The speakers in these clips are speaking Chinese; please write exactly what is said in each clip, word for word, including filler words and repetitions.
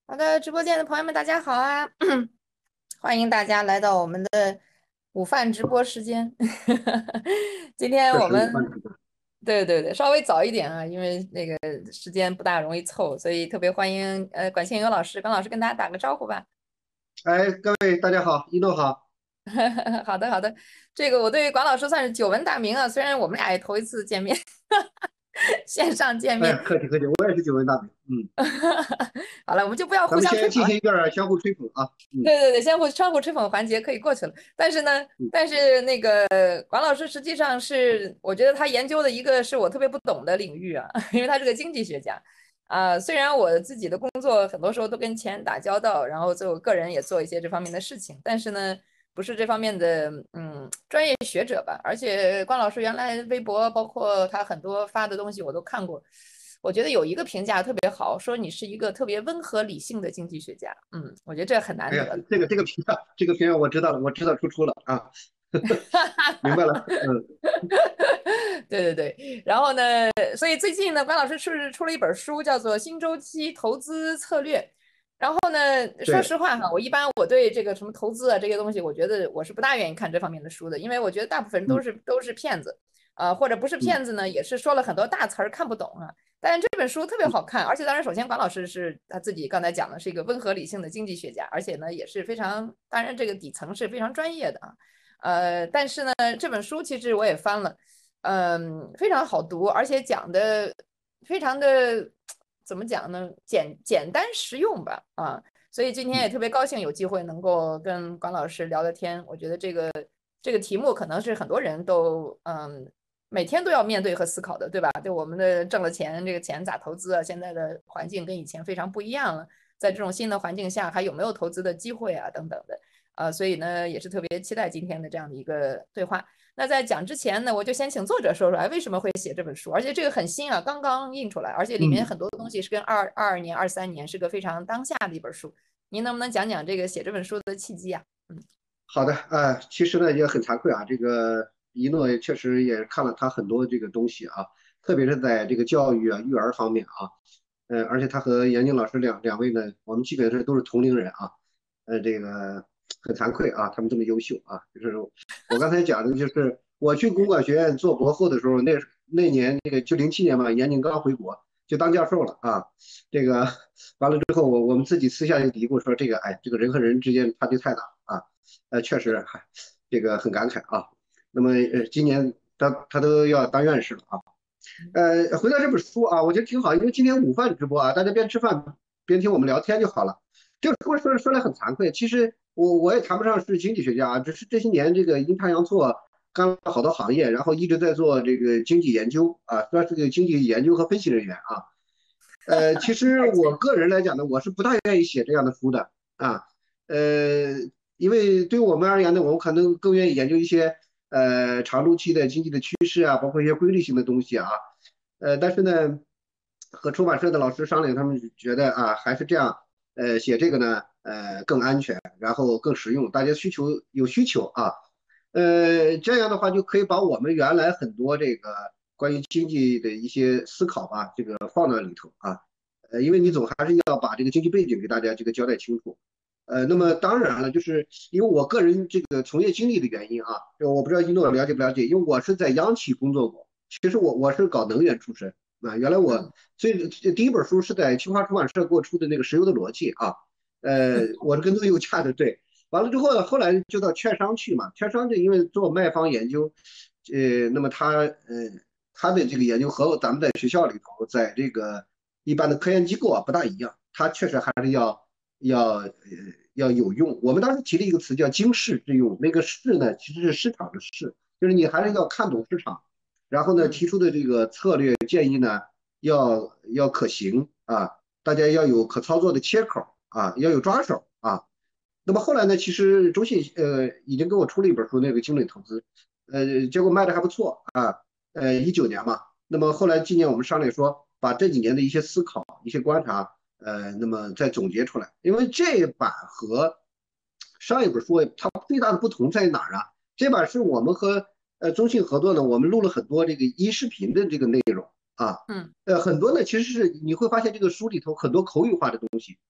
好的，直播间的朋友们，大家好啊！欢迎大家来到我们的午饭直播时间。今天确实午我们饭直播。 对对对，稍微早一点啊，因为那个时间不大容易凑，所以特别欢迎呃管庆游老师，管老师跟大家打个招呼吧。 哎，各位大家好，一诺好。 好的好的，这个我对管老师算是久闻大名啊，虽然我们俩也头一次见面，线上见面。 哎呀，客气客气，我也是久闻大名。嗯， 好了，我们就不要咱们互相吹捧了。 先进行一个相互吹捧啊。嗯对对对，相互相互吹捧环节可以过去了。但是呢， 嗯但是那个管老师实际上是，我觉得他研究的一个是我特别不懂的领域啊，因为他是个经济学家啊。虽然我自己的工作很多时候都跟钱打交道，然后就个人也做一些这方面的事情，但是呢，不是这方面的嗯专业学者吧。而且关老师原来微博包括他很多发的东西我都看过，我觉得有一个评价特别好，说你是一个特别温和理性的经济学家。嗯，我觉得这很难哎呀， 得的。 这个这个评价，这个评价我知道了，我知道出处了啊。明白了。嗯， 对对对，然后呢，所以最近呢，关老师出出了一本书，叫做《新周期投资策略》。然后呢，说对。 实话哈，我一般我对这个什么投资啊这些东西，我觉得我是不大愿意看这方面的书的，因为我觉得大部分都嗯是都是骗子，呃，或者不是嗯骗子呢，也是说了很多大词儿看不懂啊。但是这本书特别嗯， 好看，而且当然，首先管老师是他自己刚才讲的是一个温和理性的经济学家，而且呢也是非常，当然这个底层是非常专业的啊。呃，但是呢，这本书其实我也翻了。嗯，非常好读，而且讲的非常的怎么讲呢？简简单实用吧，啊，所以今天也特别高兴有机会能够跟管老师聊聊天。我觉得这个这个题目可能是很多人都嗯每天都要面对和思考的，对吧？对我们的挣了钱，这个钱咋投资啊？现在的环境跟以前非常不一样了，在这种新的环境下，还有没有投资的机会啊？等等的，呃，所以呢，也是特别期待今天的这样的一个对话。那在讲之前呢，我就先请作者说说，哎，为什么会写这本书？而且这个很新啊，刚刚印出来，而且里面嗯， 很多东西是跟二二二年、二三年是个非常当下的一本书。您能不能讲讲这个写这本书的契机啊？嗯好的。呃，其实呢也很惭愧啊，这个一诺也确实也看了他很多这个东西啊，特别是在这个教育啊、育儿方面啊。呃，而且他和严静老师两两位呢，我们基本上都是同龄人啊。呃，这个很惭愧啊，他们这么优秀啊。就是我刚才讲的，就是我去公管学院做博后的时候，那那年那个就零七年嘛，严静刚回国就当教授了啊。这个完了之后，我我们自己私下就嘀咕说，这个哎，这个人和人之间差距太大啊。呃，确实还这个很感慨啊。那么呃，今年他他都要当院士了啊。呃，回到这本书啊，我觉得挺好，因为今天午饭直播啊，大家边吃饭边听我们聊天就好了。这个说说说来很惭愧，其实我我也谈不上是经济学家啊，只是这些年这个阴差阳错干了好多行业，然后一直在做这个经济研究啊，算是个经济研究和分析人员啊。呃，其实我个人来讲呢，我是不大愿意写这样的书的啊。呃，因为对我们而言呢，我们可能更愿意研究一些呃长周期的经济的趋势啊，包括一些规律性的东西啊。呃，但是呢，和出版社的老师商量，他们觉得啊，还是这样，呃，写这个呢，呃，更安全，然后更实用，大家需求有需求啊。呃，这样的话就可以把我们原来很多这个关于经济的一些思考吧，这个放到里头啊。呃，因为你总还是要把这个经济背景给大家这个交代清楚。呃，那么嗯当然了，就是因为我个人这个从业经历的原因啊，就我不知道一诺了解不了解，因为我是在央企工作过，其实我我是搞能源出身啊。原来嗯我最第一本书是在清华出版社给我出的那个《石油的逻辑》啊。呃，我是跟踪油价的，对。完了之后，后来就到券商去嘛。券商就因为做卖方研究，呃，那么他呃他的这个研究和咱们在学校里头，在这个一般的科研机构啊不大一样，他确实还是要要呃要有用。我们当时提了一个词叫经世致用，那个世呢其实是市场的市，就是你还是要看懂市场，然后呢嗯提出的这个策略建议呢要要可行啊，大家要有可操作的切口啊，要有抓手啊。那么后来呢，其实中信呃已经给我出了一本书，那个精准投资，呃，结果卖的还不错啊。呃，一九年嘛。那么后来今年我们商量说，把这几年的一些思考、一些观察，呃，那么再总结出来。因为这版和上一本书它最大的不同在于哪儿啊？这版是我们和呃中信合作呢，我们录了很多这个音视频的这个内容啊。 嗯呃，很多呢其实是你会发现这个书里头很多口语化的东西。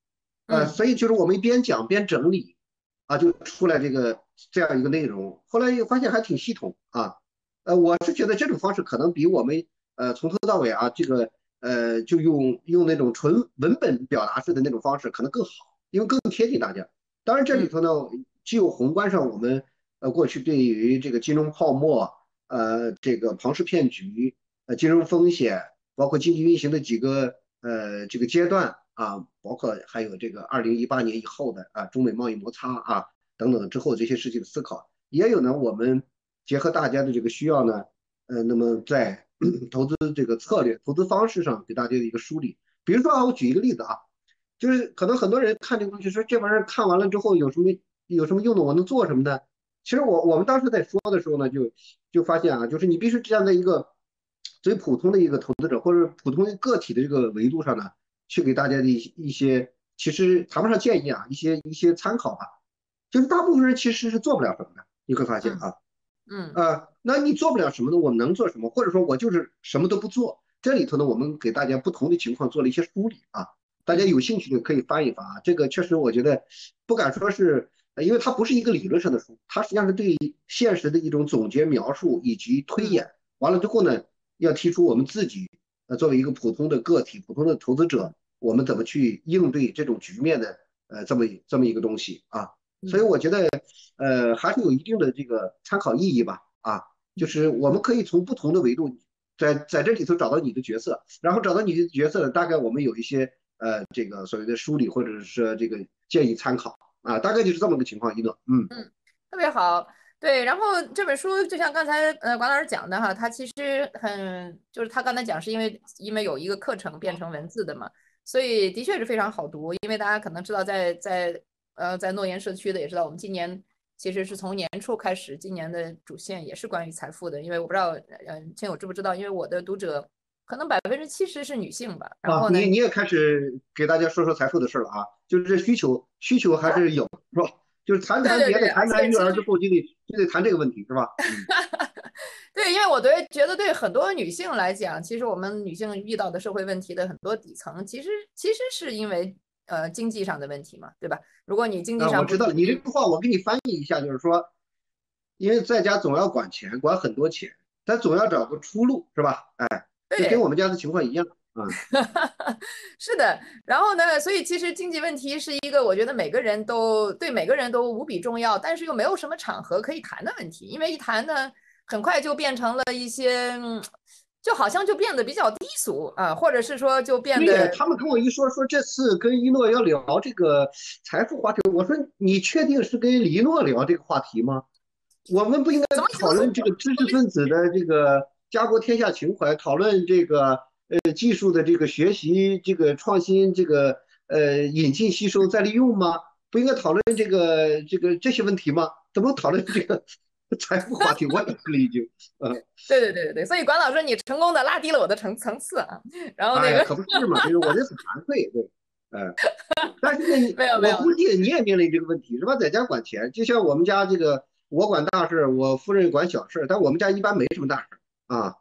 呃， 嗯所以就是我们一边讲边整理啊，就出来这个这样一个内容。后来又发现还挺系统啊，呃，我是觉得这种方式可能比我们呃从头到尾啊这个呃就用用那种纯文本表达式的那种方式可能更好，因为更贴近大家。当然这里嗯头呢，既有宏观上我们呃过去对于这个金融泡沫、呃这个庞氏骗局、呃金融风险，包括经济运行的几个呃这个阶段啊，包括还有这个二零一八年以后的啊中美贸易摩擦啊等等之后这些事情的思考，也有呢我们结合大家的这个需要呢，呃那么在投资这个策略、投资方式上给大家的一个梳理。比如说啊，我举一个例子啊，就是可能很多人看这个东西说这玩意儿看完了之后有什么有什么用的，我能做什么呢？其实我我们当时在说的时候呢，就就发现啊，就是你必须站在一个最普通的一个投资者或者普通个体的这个维度上呢，去给大家的一些一些，其实谈不上建议啊，一些一些参考吧。就是大部分人其实是做不了什么的，你会发现嗯啊， 嗯呃，那你做不了什么呢？我们能做什么？或者说我就是什么都不做。这里头呢，我们给大家不同的情况做了一些梳理啊，大家嗯有兴趣的可以翻一翻啊。这个确实我觉得不敢说是，呃因为它不是一个理论上的书，它实际上是对现实的一种总结描述以及推嗯演。完了之后呢，要提出我们自己呃作为一个普通的个体、普通的投资者， 嗯我们怎么去应对这种局面的呃这么这么一个东西啊。所以嗯我觉得呃还是有一定的这个参考意义吧啊。就嗯是我们可以从不同的维度在在这里头找到你的角色，然后找到你的角色，大概我们有一些呃这个所谓的梳理或者是说这个建议参考啊，大概就是这么个情况。一诺，嗯嗯，特别好。对，然后这本书就像刚才呃管老师讲的哈，它其实很就是他刚才讲是因为因为有一个课程变成文字的嘛，所以的确是非常好读。因为大家可能知道在在呃在诺言社区的也知道，我们今年其实是从年初开始，今年的主线也是关于财富的。因为我不知道呃亲友知不知道，因为我的读者可能百分之七十是女性吧，然啊， 后呢。 你你也开始给大家说说财富的事了啊，就是这需求需求还是有是吧？就是谈谈别的， 对对对，而谈谈育且其实儿之后就得就得谈这个问题是吧？嗯。 对，因为我对觉得对很多女性来讲，其实我们女性遇到的社会问题的很多底层，其实其实是因为呃经济上的问题嘛，对吧？如果你经济啊，我上不知道了，你这独立， 个话我给你翻译一下，就是说，因为在家总要管钱，管很多钱，但总要找个出路，是吧？哎，就跟对， 我们家的情况一样啊。 是的。然后呢，所以其实经济问题是一个我觉得每个人都对每个人都无比重要，但是又没有什么场合可以谈的问题，因为一谈呢，很快就变成了一些，嗯就好像就变得比较低俗啊，或者是说就变得对他们跟我一说说这次跟一诺要聊这个财富话题，我说你确定是跟一诺聊这个话题吗？我们不应该怎么讨论这个知识分子的这个家国天下情怀，讨论这个呃技术的这个学习、这个创新、这个呃引进、吸收、再利用吗？不应该讨论这个这个这些问题吗？怎么讨论这个财富话题？我也是了已经，呃， 对对对对对，所以管老师你成功的拉低了我的层层次啊，然后那哎呀， 个可不是嘛，就是我这很惭愧，对，呃，但是呢， 没有没有， 我估计你也面临这个问题是吧？在家管钱，就像我们家这个，我管大事，我夫人管小事，但我们家一般没什么大事啊。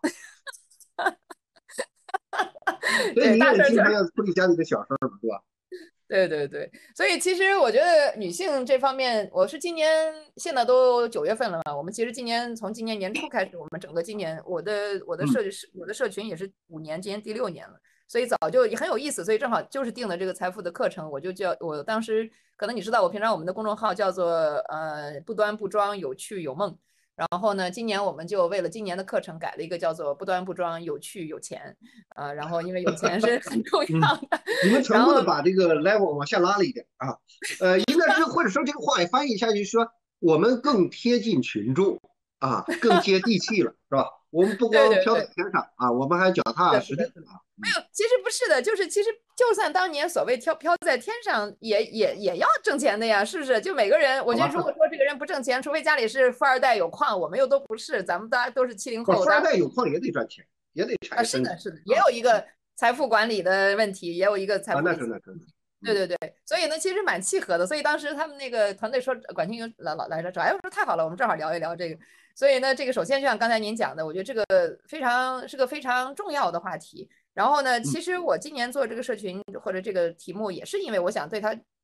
所以对你也大事儿确实经常要处理家里的小事儿嘛，对吧？ 对对对，所以其实我觉得女性这方面，我是今年现在都九月份了嘛，我们其实今年从今年年初开始，我们整个今年我的我的嗯社我的社群也是五年，今年第六年了，所以早就也很有意思，所以正好就是定了这个财富的课程，我就叫我当时可能你知道，我平常我们的公众号叫做呃不端不装有趣有梦。然后呢，今年我们就为了今年的课程改了一个叫做“不端不装，有趣有钱”，呃，然后因为有钱是很重要嗯， 的， 你们成然后功的把这个 level 往下拉了一点啊。呃，应该是或者说这个话也翻译一下，就是说我们更贴近群众啊，更接地气了，是吧？我们不光飘在对对对， 天上啊，我们还脚是的， 踏实地是的，是的， 啊。嗯， 没有，其实不是的，就是其实就算当年所谓飘飘在天上也，也也要挣钱的呀，是不是？就每个人，我好吧， 觉得如果说这个人不挣钱，除非家里是富二代有矿，我们又都不是，咱们大家都是七零后， 不是富二大家代有矿也得赚钱，也得产啊， 业升级是的，是的，也啊。 有一个财富管理的问题，也有一个财啊， 富理财。 那是那是，嗯对对对，所以呢，其实蛮契合的。所以当时他们那个团队说，管清云老老来着，说，哎，我说太好了，我们正好聊一聊这个。所以呢，这个首先就像刚才您讲的，我觉得这个非常是个非常重要的话题。然后呢， 嗯其实我今年做这个社群或者这个题目，也是因为我想对它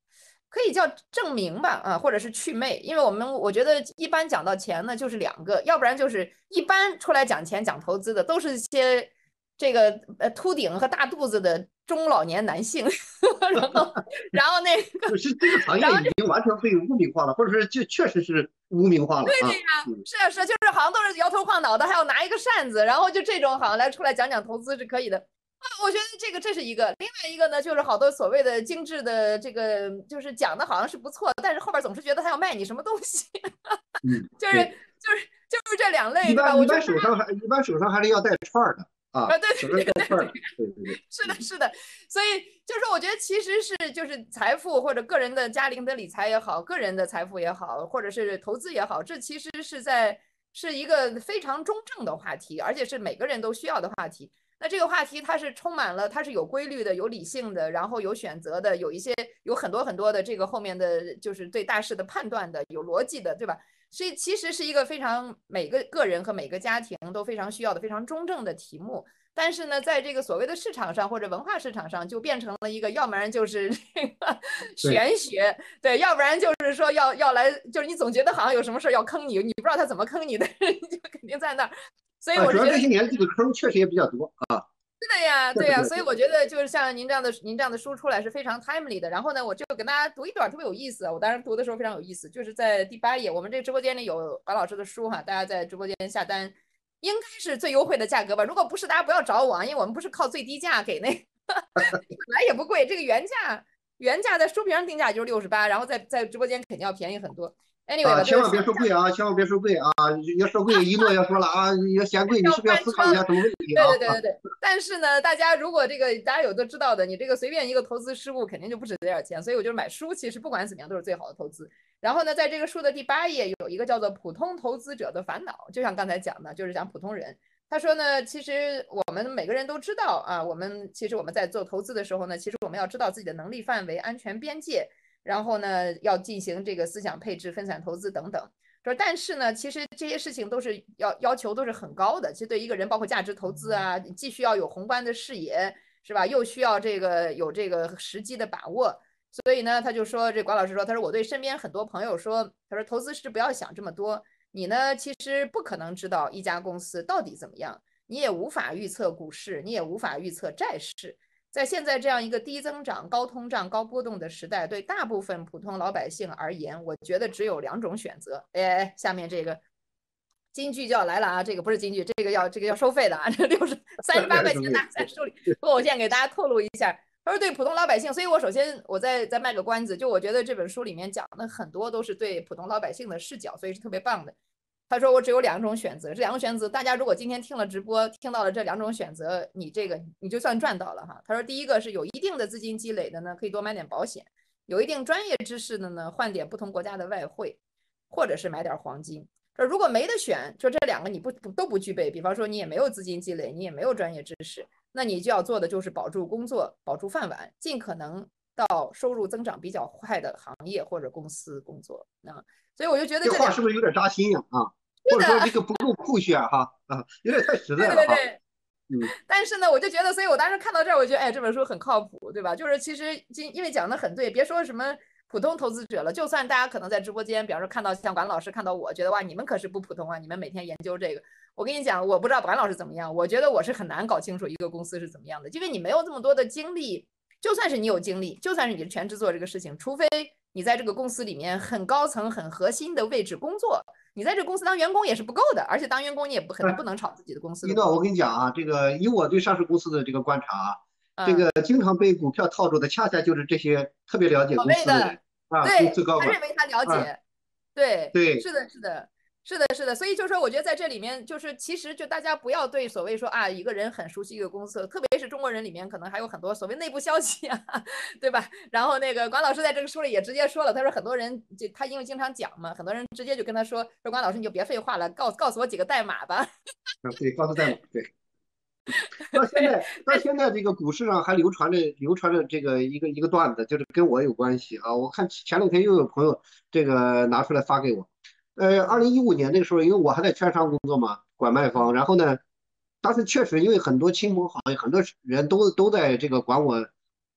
可以叫证明吧，啊，或者是祛魅，因为我们我觉得一般讲到钱呢，就是两个，要不然就是一般出来讲钱讲投资的都是一些这个呃秃顶和大肚子的中老年男性，然后然后那个， 是这个行业然后已经完全被污名化了，或者是就确实是污名化了啊。嗯， 是啊是啊，就是好像都是摇头晃脑的，还要拿一个扇子，然后就这种好像来出来讲讲投资是可以的。啊，我觉得这个这是一个，另外一个呢，就是好多所谓的精致的这个，就是讲的好像是不错，但是后边总是觉得他要卖你什么东西， 嗯， 就是对， 就是就是这两类，对吧？ 一般一我觉得般手上还一般手上还是要带串儿的啊， 啊，对手对对对上带串儿的， 对， 对对对， 是的， 嗯是的，所以就是我觉得其实是就是财富或者个人的家庭的理财也好，个人的财富也好，或者是投资也好，这其实是在是一个非常中正的话题，而且是每个人都需要的话题。那这个话题它是充满了，它是有规律的、有理性的，然后有选择的，有一些有很多很多的这个后面的就是对大事的判断的，有逻辑的，对吧？所以其实是一个非常每个个人和每个家庭都非常需要的非常中正的题目。但是呢，在这个所谓的市场上或者文化市场上，就变成了一个，要不然就是这个对玄学，对，要不然就是说要要来，就是你总觉得好像有什么事要坑你，你不知道他怎么坑你的，你就肯定在那儿。所以啊，主要我是觉得这些年这个坑确实也比较多啊， 是的呀，对呀， 确实比较多。 所以我觉得就是像您这样的您这样的书出来是非常 timely 的。然后呢，我就跟大家读一段特别有意思，我当时读的时候非常有意思，就是在第八页，我们这个直播间里有白老师的书哈，大家在直播间下单应该是最优惠的价格吧？如果不是，大家不要找我啊，因为我们不是靠最低价给那，本来也不贵，这个原价原价在书评上定价就是六十八，然后在在直播间肯定要便宜很多。Anyway 啊， 吧，就千万是想别说贵啊，千万别说贵啊！要说贵，一诺要说了啊，要嫌贵，你是不是要要翻车了。 思考一下什么问题啊？ 对对对对对，但是呢，大家如果这个大家有都知道的，你这个随便一个投资失误肯定就不值这点钱，所以我就是买书，其实不管怎么样都是最好的投资。然后呢，在这个书的第八页有一个叫做“普通投资者的烦恼”，就像刚才讲的，就是讲普通人。他说呢，其实我们每个人都知道啊，我们其实我们在做投资的时候呢，其实我们要知道自己的能力范围、安全边界，然后呢，要进行这个思想配置、分散投资等等。说，但是呢，其实这些事情都是要要求都是很高的。其实对一个人，包括价值投资啊，既需要有宏观的视野，是吧？又需要这个有这个时机的把握。所以呢，他就说，这管老师说，他说我对身边很多朋友说，他说投资是不要想这么多，你呢其实不可能知道一家公司到底怎么样，你也无法预测股市，你也无法预测债市。在现在这样一个低增长、高通胀、高波动的时代，对大部分普通老百姓而言，我觉得只有两种选择。哎，下面这个金句就要来了啊！这个不是金句，这个要这个要收费的啊！这六十三十八块钱，大家在书里。不过我现在给大家透露一下，他说对普通老百姓，所以我首先我再再卖个关子，就我觉得这本书里面讲的很多都是对普通老百姓的视角，所以是特别棒的。他说我只有两种选择，这两种选择，大家如果今天听了直播，听到了这两种选择，你这个你就算赚到了哈。他说第一个是有一定的资金积累的呢，可以多买点保险；有一定专业知识的呢，换点不同国家的外汇，或者是买点黄金。说如果没得选，说这两个你不不都不具备，比方说你也没有资金积累，你也没有专业知识，那你就要做的就是保住工作，保住饭碗，尽可能到收入增长比较快的行业或者公司工作啊。所以我就觉得这这两个话是不是有点扎心呀？啊，或者说这是的， 个不够酷炫哈啊，有点太实对在了哈。 对对。 嗯， 但是呢，我就觉得，所以我当时看到这儿，我觉得，哎，这本书很靠谱，对吧？就是其实今因为讲的很对，别说什么普通投资者了，就算大家可能在直播间，比方说看到像管老师看到我，觉得哇，你们可是不普通啊，你们每天研究这个。我跟你讲，我不知道管老师怎么样，我觉得我是很难搞清楚一个公司是怎么样的，因为你没有这么多的精力。就算是你有精力，就算是你是全职做这个事情，除非你在这个公司里面很高层、很核心的位置工作，你在这个公司当员工也是不够的，而且当员工你也不肯定不能炒自己的公司的股。 一诺，我跟你讲啊，这个以我对上市公司的这个观察啊，这嗯， 个经常被股票套住的，恰恰就是这些特别了解公所谓的司的人啊，公对司高管他认为他了啊， 解，对， 对。 是的，是的，是的，是的，所以就是说，我觉得在这里面，就是其实就大家不要对所谓说啊，一个人很熟悉一个公司，特别是中国人里面，可能还有很多所谓内部消息啊，对吧？然后那个管老师在这个书里也直接说了，他说很多人就他因为经常讲嘛，很多人直接就跟他说说管老师你就别废话了，告告诉我几个代码吧。 啊，对，高速代码，对。到现对， 在，到现在这个股市上还流传着流传着这个一个一个段子，就是跟我有关系啊。我看前两天又有朋友这个拿出来发给我。呃，二零一五年那个时候，因为我还在券商工作嘛，管卖方，然后呢，当时确实因为很多亲朋好友，很多人都都在这个管我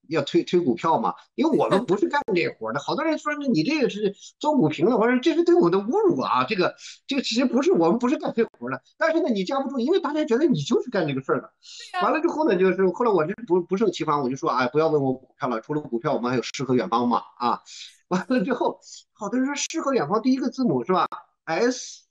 要推推股票嘛，因为我们不是干这活的。好多人说你这个是做股评的，我说这是对我的侮辱啊！这个这个其实不是，我们不是干这活的。但是呢，你架不住，因为大家觉得你就是干这个事儿的。完了之后呢，就是后来我这不不胜其烦，我就说，哎，不要问我股票了，除了股票，我们还有诗和远方嘛啊。完了之后，好多人说诗和远方第一个字母是吧？S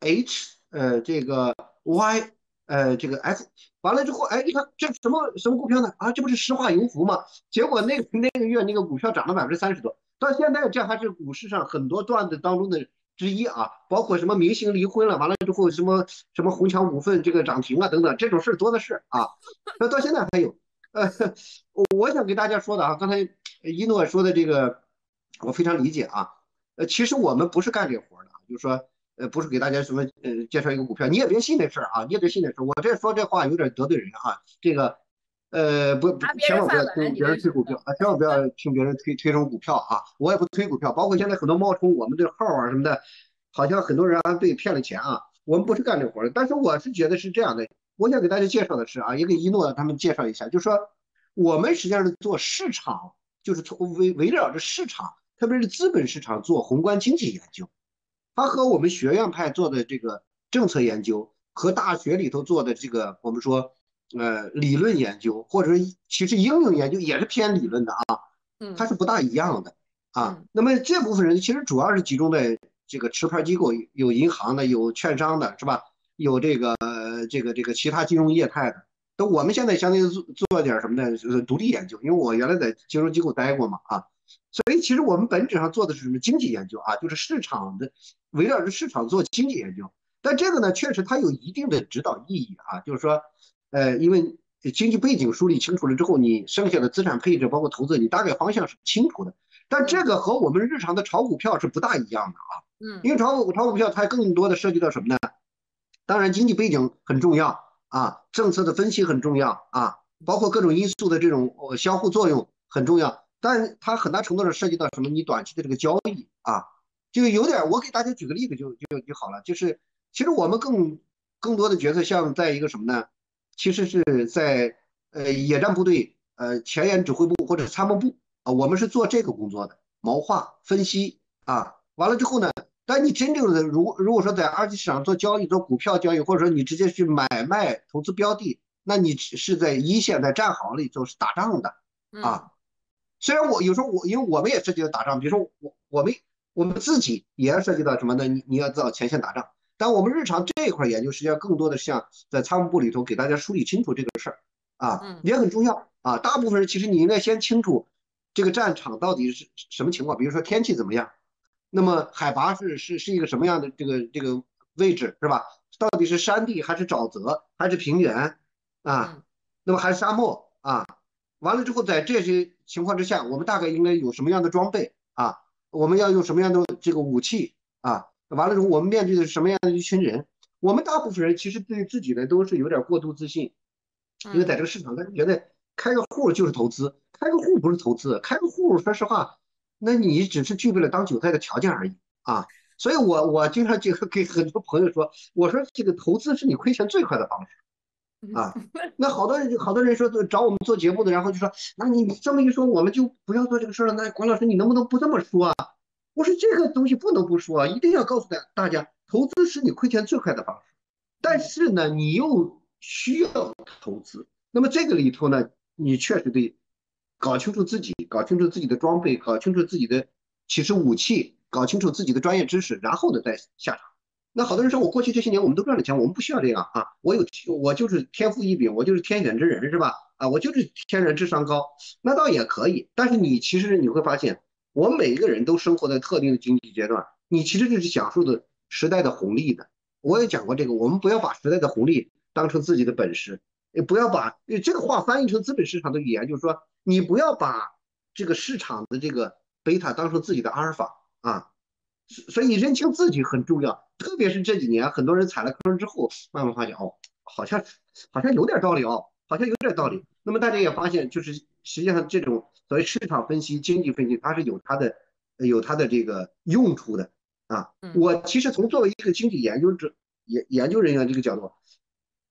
H 呃这个 Y 呃这个 F。完了之后，哎，你看这什么什么股票呢？啊，这不是石化油服吗？结果那个那个月那个股票涨了百分之三十多，到现在这还是股市上很多段子当中的之一啊，包括什么明星离婚了，完了之后什么什么红墙股份这个涨停啊等等，这种事多的是啊。那到现在还有，呃，我想给大家说的啊，刚才一诺说的这个，我非常理解啊。呃，其实我们不是干这活的，就是说。呃，不是给大家什么呃介绍一个股票，你也别信那事儿啊，你也别信那事儿。我这说这话有点得罪人啊，这个呃不不， 拿别千万不要人饭碗， 听别人你这是。 推股票啊，千万不要听别人推推什么股票啊，我也不推股票，包括现在很多冒充我们的号啊什么的，好像很多人还被骗了钱啊，我们不是干这活的。但是我是觉得是这样的，我想给大家介绍的是啊，也给一诺他们介绍一下，就是说我们实际上是做市场，就是从围围绕着市场，特别是资本市场做宏观经济研究。它和我们学院派做的这个政策研究，和大学里头做的这个我们说呃理论研究，或者是其实应用研究也是偏理论的啊，它嗯是不大一样的啊。 嗯那么这部分人其实主要是集中在这个持牌机构，有银行的，有券商的，是吧？有这个呃这个这个其他金融业态的。那我们现在相当于做做点什么呢？就是独立研究，因为我原来在金融机构待过嘛啊。所以其实我们本质上做的是什么经济研究啊，就是市场的围绕着市场做经济研究。但这个呢，确实它有一定的指导意义啊，就是说，呃，因为经济背景梳理清楚了之后，你剩下的资产配置包括投资，你大概方向是清楚的。但这个和我们日常的炒股票是不大一样的啊，因嗯为炒股炒股票它更多的涉及到什么呢？当然经济背景很重要啊，政策的分析很重要啊，包括各种因素的这种呃相互作用很重要。但是它很大程度上涉及到什么？你短期的这个交易啊，就有点，我给大家举个例子就就就好了。就是其实我们更更多的角色像在一个什么呢？其实是在呃野战部队呃前沿指挥部或者参谋部啊，我们是做这个工作的，谋划分析啊。完了之后呢，但你真正的如果如果说在二级市场做交易、做股票交易，或者说你直接去买卖投资标的，那你是在一线在战壕里头是打仗的嗯啊。虽然我有时候我因为我们也涉及到打仗，比如说我我们我们自己也要涉及到什么呢？你你要到前线打仗，但我们日常这一块研究实际上更多的像在参谋部里头给大家梳理清楚这个事儿啊， 嗯也很重要啊。大部分人其实你应该先清楚这个战场到底是什么情况，比如说天气怎么样，那么海拔是是是一个什么样的这个这个位置是吧？到底是山地还是沼泽还是平原啊？ 嗯那么还是沙漠啊？完了之后，在这些情况之下，我们大概应该有什么样的装备啊？我们要用什么样的这个武器啊？完了之后，我们面对的是什么样的一群人？我们大部分人其实对自己呢都是有点过度自信，因为在嗯这个市场，他觉得开个户就是投资，开个户不是投资，开个户说实话，那你只是具备了当韭菜的条件而已啊。所以我我经常就给很多朋友说，我说这个投资是你亏钱最快的方式。 嗯啊，那好多人好多人说找我们做节目的，然后就说，那你你这么一说，我们就不要做这个事了。那管老师，你能不能不这么说啊？我说这个东西不能不说啊，一定要告诉大大家，投资是你亏钱最快的方式。但嗯是呢，你又需要投资，那么这个里头呢，你确实得搞清楚自己，搞清楚自己的装备，搞清楚自己的其实武器，搞清楚自己的专业知识，然后呢再下场。那好多人说，我过去这些年我们都赚了钱，我们不需要这样啊，我有我就是天赋异禀，我就是天选之人是吧？啊，我就是天然智商高，那倒也可以。但是你其实你会发现，我们每一个人都生活在特定的经济阶段，你其实这是享受的时代的红利的。我也讲过这个，我们不要把时代的红利当成自己的本事，也不要把这个话翻译成资本市场的语言，就是说你不要把这个市场的这个贝塔当成自己的阿尔法啊。所以认清自己很重要，特别是这几年很多人踩了坑之后，慢慢发现哦，好像好像有点道理哦，好像有点道理。那么大家也发现，就是实际上这种所谓市场分析、经济分析，它是有它的有它的这个用处的啊。 嗯我其实从作为一个经济研究者、研研究人员这个角度，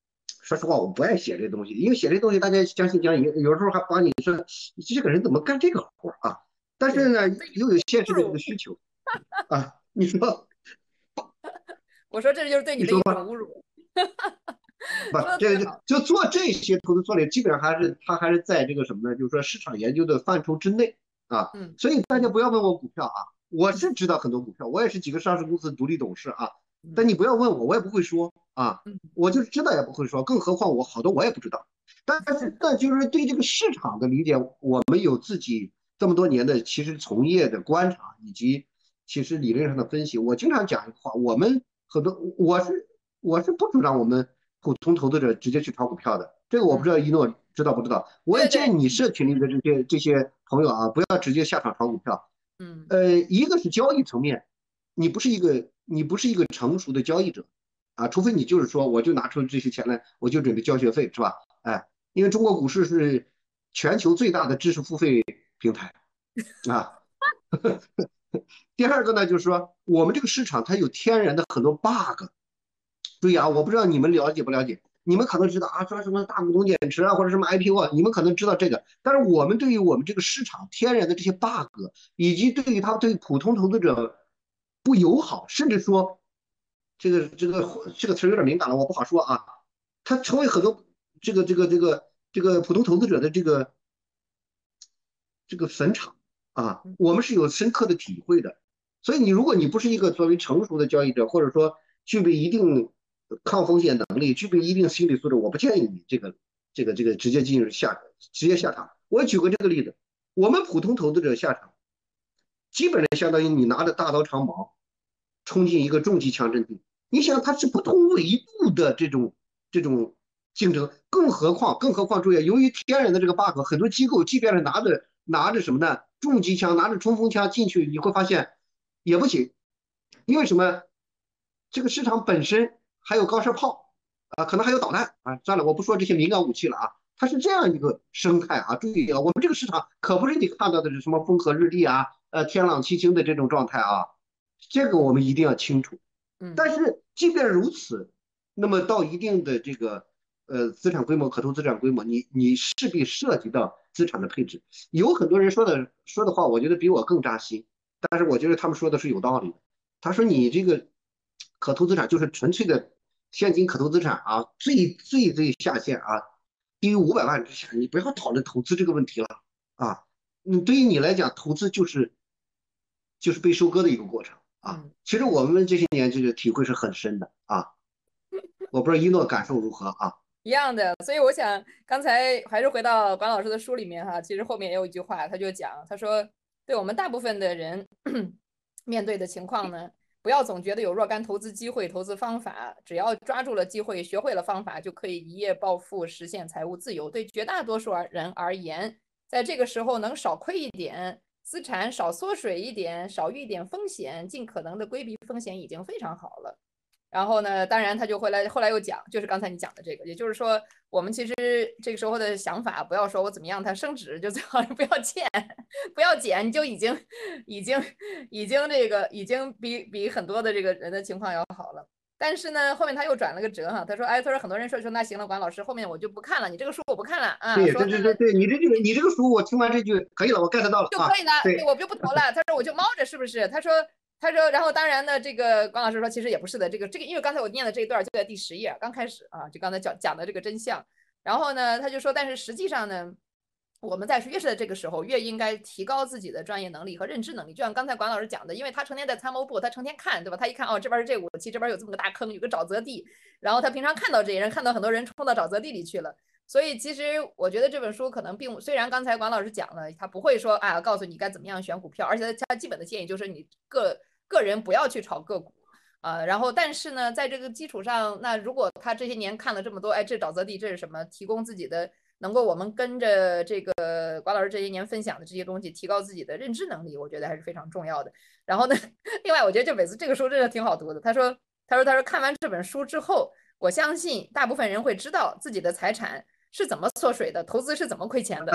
说实话，我不爱写这东西，因为写这东西大家将信将疑，有时候还帮你说这个人怎么干这个活啊？但是呢，又有现实的这个需求啊。你说， 我说这就是对你的一种侮辱。 不， 说的特这就别好。 就做这些投资策略，基本上还是他还是在这个什么呢？就是说市场研究的范畴之内啊。 嗯所以大家不要问我股票啊，我是知道很多股票，我也是几个上市公司独立董事啊。但嗯你不要问我，我也不会说啊， 嗯我就是知道也不会说，更何况我好多我也不知道。但是但就是对这个市场的理解，我们有自己这么多年的其实从业的观察，以及其实理论上的分析。我经常讲一句话，我们很多我是我是不主张我们普通投资者直接去炒股票的。这个我不知嗯， 道一诺知道不知道？我也对对对。 建议你社群里的这些这些朋友啊，不要直接下场炒股票。 嗯呃，一个是交易层面，你不是一个你不是一个成熟的交易者啊，除非你就是说我就拿出这些钱来，我就准备交学费，是吧？哎，因为中国股市是全球最大的知识付费平台啊。第二个呢，就是说我们这个市场它有天然的很多 bug。注意啊，我不知道你们了解不了解，你们可能知道啊，说什么大股东减持啊，或者什么 I P O 啊，你们可能知道这个。但是我们对于我们这个市场天然的这些 bug，以及对于它对普通投资者不友好，甚至说这个这个这个词有点敏感了，我不好说啊。它成为很多这个这个这个这个普通投资者的这个这个坟场啊， 嗯我们是有深刻的体会的。所以你如果你不是一个作为成熟的交易者，或者说具备一定抗风险能力，具备一定心理素质，我不建议你这个这个这个直接进入下直接下场。我举个这个例子，我们普通投资者下场，基本上相当于你拿着大刀长矛冲进一个重机枪阵地。你想，它是不同维度的这种这种竞争，更何况更何况注意，由于天然的这个 bug，很多机构即便是拿着拿着什么呢，重机枪，拿着冲锋枪进去，你会发现也不行。因为什么？这个市场本身还有高射炮啊，可能还有导弹啊。算了，我不说这些敏感武器了啊。它是这样一个生态啊。注意啊，我们这个市场可不是你看到的是什么风和日丽啊，呃，天朗气清的这种状态啊。这个我们一定要清楚。 嗯但是即便如此，那么到一定的这个呃资产规模、可投资产规模，你你势必涉及到资产的配置。有很多人说的说的话，我觉得比我更扎心，但是我觉得他们说的是有道理的。他说你这个可投资产就是纯粹的现金可投资产啊，最最最下限啊，低于五百万之下，你不要讨论投资这个问题了啊。嗯，对于你来讲，投资就是就是被收割的一个过程啊。 嗯。 其实我们这些年这个体会是很深的啊。我不知道一诺感受如何啊？ 一样的，所以我想刚才还是回到管老师的书里面哈，其实后面也有一句话，他就讲，他说，对我们大部分的人面对的情况呢，不要总觉得有若干投资机会、投资方法，只要抓住了机会，学会了方法，就可以一夜暴富，实现财务自由。对绝大多数人而言，在这个时候能少亏一点，资产少缩水一点，少遇一点风险，尽可能的规避风险，已经非常好了。然后呢，当然他就回来，后来又讲，就是刚才你讲的这个，也就是说，我们其实这个时候的想法，不要说我怎么样它升值，就最好不要减，不要减，你就已经已经已经这个已经比比很多的这个人的情况要好了。但是呢，后面他又转了个折哈，他说，哎，他说很多人说说那行了，管老师，后面我就不看了，你这个书我不看了啊， 对， 说呢对对对对，你这个你这个书我听完这句可以了，我 get 到了啊。 就可以了，对， 对， 我就不投了。他说我就猫着，是不是？他说他说，然后当然呢，这个关老师说其实也不是的，这个这个，因为刚才我念的这一段就在第十页刚开始啊，就刚才讲讲的这个真相。然后呢，他就说，但是实际上呢，我们在越是在这个时候，越应该提高自己的专业能力和认知能力。就像刚才管老师讲的，因为他成天在参谋部，他成天看，对吧？他一看哦，这边是这武器，这边有这么个大坑，有个沼泽地，然后他平常看到这些人，看到很多人冲到沼泽地里去了。所以其实我觉得这本书可能并虽然刚才管老师讲了，他不会说啊告诉你该怎么样选股票，而且他基本的建议就是你个个人不要去炒个股啊、呃。然后但是呢，在这个基础上，那如果他这些年看了这么多，哎，这沼泽地这是什么？提供自己的能够我们跟着这个管老师这些年分享的这些东西，提高自己的认知能力，我觉得还是非常重要的。然后呢，另外我觉得这本这个书真的挺好读的。他说他说他说看完这本书之后，我相信大部分人会知道自己的财产是怎么缩水的，投资是怎么亏钱的。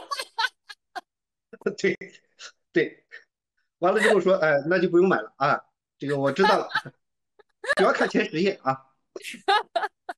对对，完了之后说，哎，那就不用买了啊，这个我知道了，主要看前十页啊。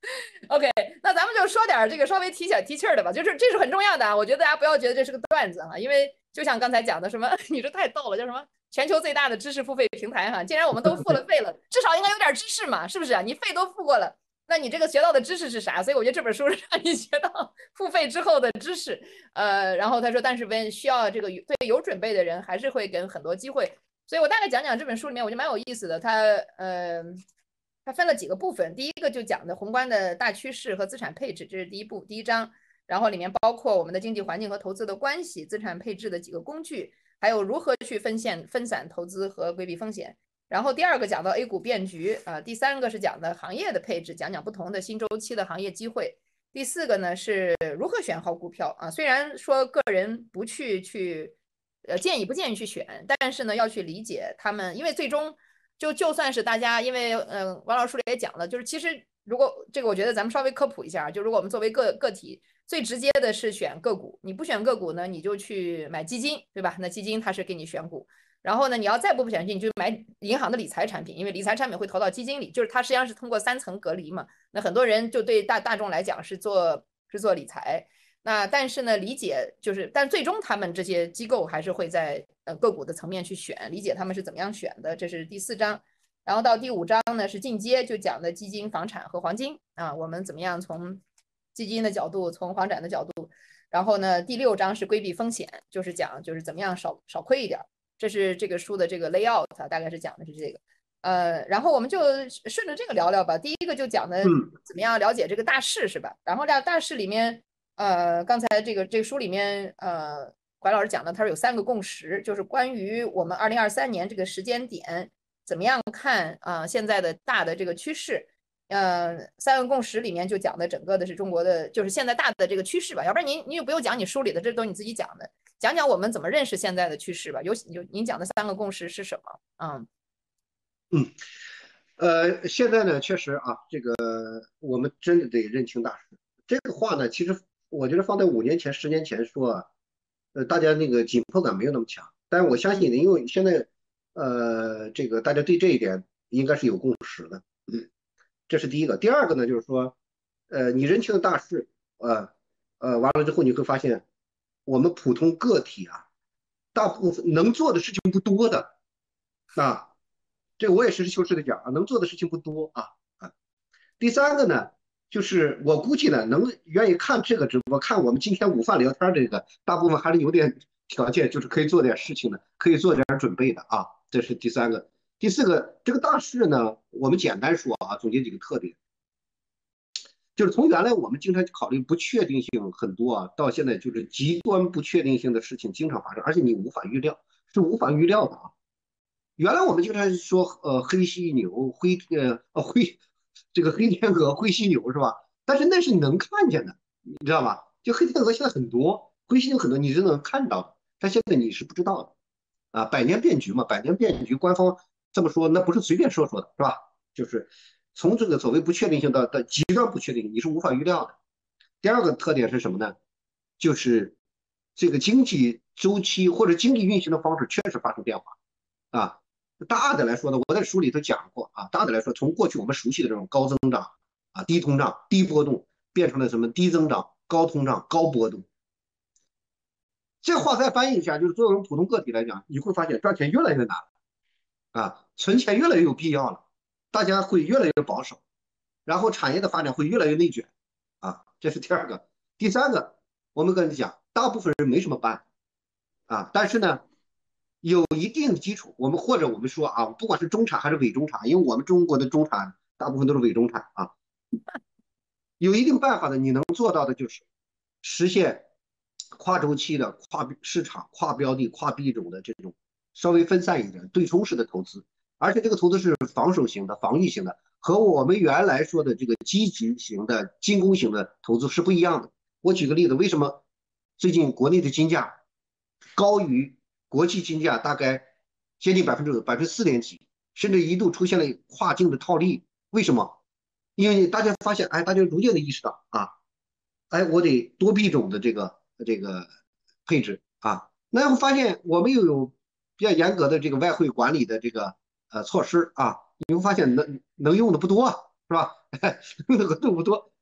OK，那咱们就说点这个稍微提小提气儿的吧，就是这是很重要的啊。我觉得大家不要觉得这是个段子哈，因为就像刚才讲的什么，你这太逗了，叫什么全球最大的知识付费平台哈，既然我们都付了费了，至少应该有点知识嘛，是不是啊？你费都付过了，那你这个学到的知识是啥？所以我觉得这本书是让你学到付费之后的知识。呃，然后他说，但是问需要这个对有准备的人还是会给很多机会。所以我大概讲讲这本书里面，我觉得蛮有意思的。它呃。它分了几个部分，第一个就讲的宏观的大趋势和资产配置，这是第一步第一章，然后里面包括我们的经济环境和投资的关系、资产配置的几个工具，还有如何去分线分散投资和规避风险。然后第二个讲到 A 股变局啊、呃，第三个是讲的行业的配置，讲讲不同的新周期的行业机会。第四个呢是如何选好股票啊，虽然说个人不去去呃建议不建议去选，但是呢要去理解他们，因为最终。就就算是大家，因为嗯、呃，王老师也讲了，就是其实如果这个，我觉得咱们稍微科普一下，就如果我们作为个个体，最直接的是选个股，你不选个股呢，你就去买基金，对吧？那基金它是给你选股，然后呢，你要再不选基金，你就买银行的理财产品，因为理财产品会投到基金里，就是它实际上是通过三层隔离嘛。那很多人就对大大众来讲是做是做理财。那但是呢，理解就是，但最终他们这些机构还是会在呃个股的层面去选，理解他们是怎么样选的，这是第四章。然后到第五章呢是进阶，就讲的基金、房产和黄金啊，我们怎么样从基金的角度，从房产的角度。然后呢，第六章是规避风险，就是讲就是怎么样少少亏一点。这是这个书的这个 layout，大概是讲的是这个。呃，然后我们就顺着这个聊聊吧。第一个就讲的怎么样了解这个大势，是吧？然后在大势里面。呃，刚才这个这个书里面，呃，怀老师讲的，他说有三个共识，就是关于我们二零二三年这个时间点怎么样看啊、呃，现在的大的这个趋势，呃，三个共识里面就讲的整个的是中国的，就是现在大的这个趋势吧。要不然您您也不用讲你书里的，这都是你自己讲的，讲讲我们怎么认识现在的趋势吧。有有您讲的三个共识是什么？嗯嗯，呃，现在呢，确实啊，这个我们真的得认清大势。这个话呢，其实我觉得放在五年前、十年前说啊，呃，大家那个紧迫感没有那么强。但是我相信，因为现在，呃，这个大家对这一点应该是有共识的。嗯，这是第一个。第二个呢，就是说，呃，你认清大势，呃，呃，完了之后你会发现，我们普通个体啊，大部分能做的事情不多的啊。这我也实事求是的讲啊，能做的事情不多啊啊。第三个呢，就是我估计呢，能愿意看这个直播，看我们今天午饭聊天这个，大部分还是有点条件，就是可以做点事情的，可以做点准备的啊。这是第三个。第四个，这个大势呢，我们简单说啊，总结几个特点，就是从原来我们经常考虑不确定性很多啊，到现在就是极端不确定性的事情经常发生，而且你无法预料，是无法预料的啊。原来我们经常说，呃，黑犀牛、灰呃呃灰这个黑天鹅、灰犀牛是吧？但是那是你能看见的，你知道吧？就黑天鹅现在很多，灰犀牛很多，你是能看到的，但现在你是不知道的啊。百年变局嘛，百年变局，官方这么说，那不是随便说说的，是吧？就是从这个所谓不确定性到到极端不确定性，你是无法预料的。第二个特点是什么呢？就是这个经济周期或者经济运行的方式确实发生变化啊。大的来说呢，我在书里头讲过啊。大的来说，从过去我们熟悉的这种高增长啊、低通胀、低波动，变成了什么低增长、高通胀、高波动。这话再翻译一下，就是作为我们普通个体来讲，你会发现赚钱越来越难啊，存钱越来越有必要了，大家会越来越保守，然后产业的发展会越来越内卷啊。这是第二个。第三个，我们跟你讲，大部分人没什么办啊，但是呢，有一定的基础，我们或者我们说啊，不管是中产还是伪中产，因为我们中国的中产大部分都是伪中产啊，有一定办法的，你能做到的就是实现跨周期的、跨市场、跨标的、跨币种的这种稍微分散一点、对冲式的投资，而且这个投资是防守型的、防御型的，和我们原来说的这个积极型的、进攻型的投资是不一样的。我举个例子，为什么最近国内的金价高于国际金价大概接近百分之百分之四点几，甚至一度出现了跨境的套利？为什么？因为大家发现，哎，大家逐渐的意识到啊，哎，我得多币种的这个这个配置啊。那会发现我们又有比较严格的这个外汇管理的这个呃措施啊，你会发现能能用的不多，是吧？用的额度不多，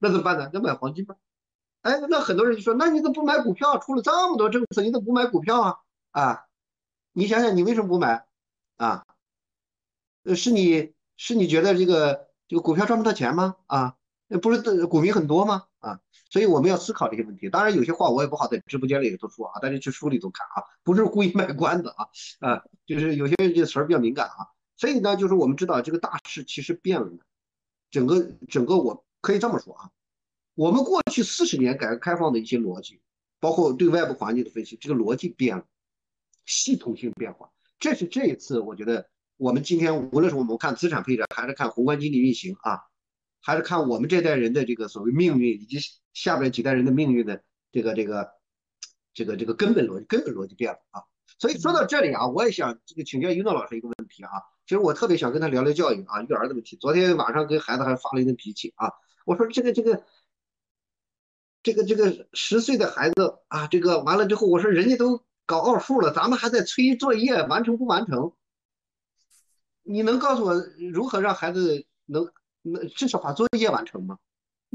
那怎么办呢？那买黄金吧。哎，那很多人就说，那你怎么不买股票？出了这么多政策，你怎么不买股票啊？啊，你想想，你为什么不买啊？呃，是你是你觉得这个这个股票赚不到钱吗？啊，那不是的股民很多吗？啊，所以我们要思考这些问题。当然，有些话我也不好在直播间里头说啊，大家去书里头看啊，不是故意卖关子啊啊，就是有些人这词儿比较敏感啊。所以呢，就是我们知道这个大势其实变了的，整个整个我可以这么说啊，我们过去四十年改革开放的一些逻辑，包括对外部环境的分析，这个逻辑变了，系统性变化。这是这一次我觉得我们今天无论是我们看资产配置，还是看宏观经济运行啊，还是看我们这代人的这个所谓命运，以及下边几代人的命运的这个这个这个这个根本逻辑，根本逻辑变了啊。所以说到这里啊，我也想这个请教一诺老师一个问题啊，其实我特别想跟他聊聊教育啊，育儿的问题。昨天晚上跟孩子还发了一顿脾气啊，我说这个这个这个这个十岁的孩子啊，这个完了之后，我说人家都搞奥数了，咱们还在催作业完成不完成？你能告诉我如何让孩子能能至少把作业完成吗？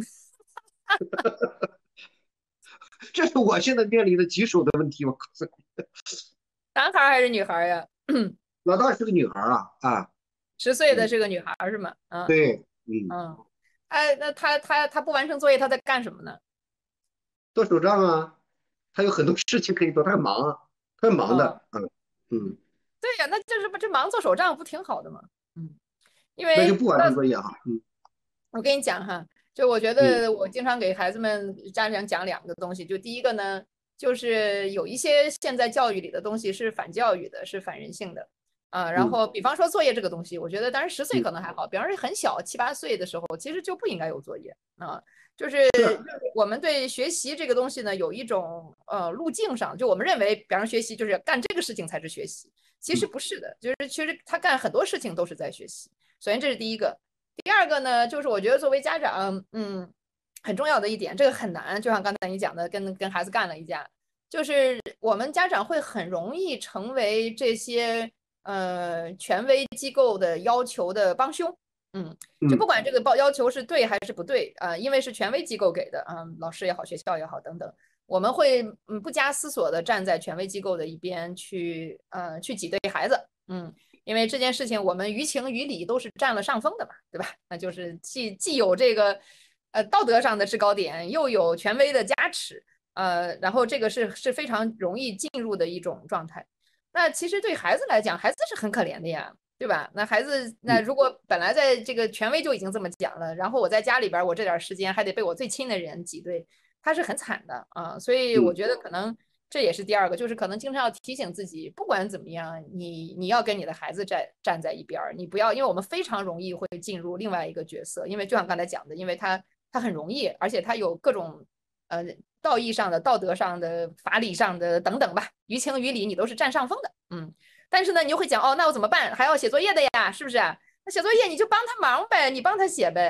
这是我现在面临的棘手的问题。我告诉你， 男孩还是女孩呀？ 老大是个女孩啊啊， 十岁的嗯， 是个女孩是吗？嗯对，嗯， 嗯，哎，那她她她不完成作业，她在干什么呢？ 做手账啊，他有很多事情可以做，他很忙啊，他很忙嗯的，嗯嗯， 对呀，那就是不这忙做手账不挺好的吗？嗯，因为那就不完成作业哈，嗯我跟你讲哈，就我觉嗯得我经常给孩子们家长讲两个东西，就第一个呢，就是有一些现在教育里的东西是反教育的，是反人性的。啊，然嗯后比方说作业这个东西，我觉得当然十岁嗯， 可能还好，比方说很小七八岁的时候，其实就不应该有作业啊。就是是， 我们对学习这个东西呢，有一种呃路径上，就我们认为，比方说学习就是干这个事情才是学习，其实嗯不是的，就是其实他干很多事情都是在学习。首先这是第一个，第二个呢，就是我觉得作为家长，嗯，很重要的一点，这个很难，就像刚才你讲的，跟跟孩子干了一架，就是我们家长会很容易成为这些呃权威机构的要求的帮凶，嗯，就不嗯管这个报要求是对还是不对啊、呃因为是权威机构给的，嗯，老师也好，学校也好等等，我们会嗯不加思索的站在权威机构的一边去呃去挤兑孩子，嗯。因为这件事情我们于情于理都是占了上风的嘛，对吧？那就是既既有这个呃道德上的制高点，又有权威的加持，呃，然后这个是是非常容易进入的一种状态。那其实对孩子来讲，孩子是很可怜的呀，对吧？那孩子那嗯如果本来在这个权威就已经这么讲了，然后我在家里边我这点时间还得被我最亲的人挤兑，他是很惨的啊。所以我嗯觉得可能这也是第二个，就是可能经常要提醒自己，不管怎么样，你你要跟你的孩子站站在一边儿，你不要，因为我们非常容易会进入另外一个角色，因为就像刚才讲的，因为他他很容易，而且他有各种呃道义上的、道德上的、法理上的等等吧，于情于理你都是占上风的，嗯。但是呢，你就会讲哦，那我怎么办？还要写作业的呀，是不是？那写作业你就帮他忙呗，你帮他写呗。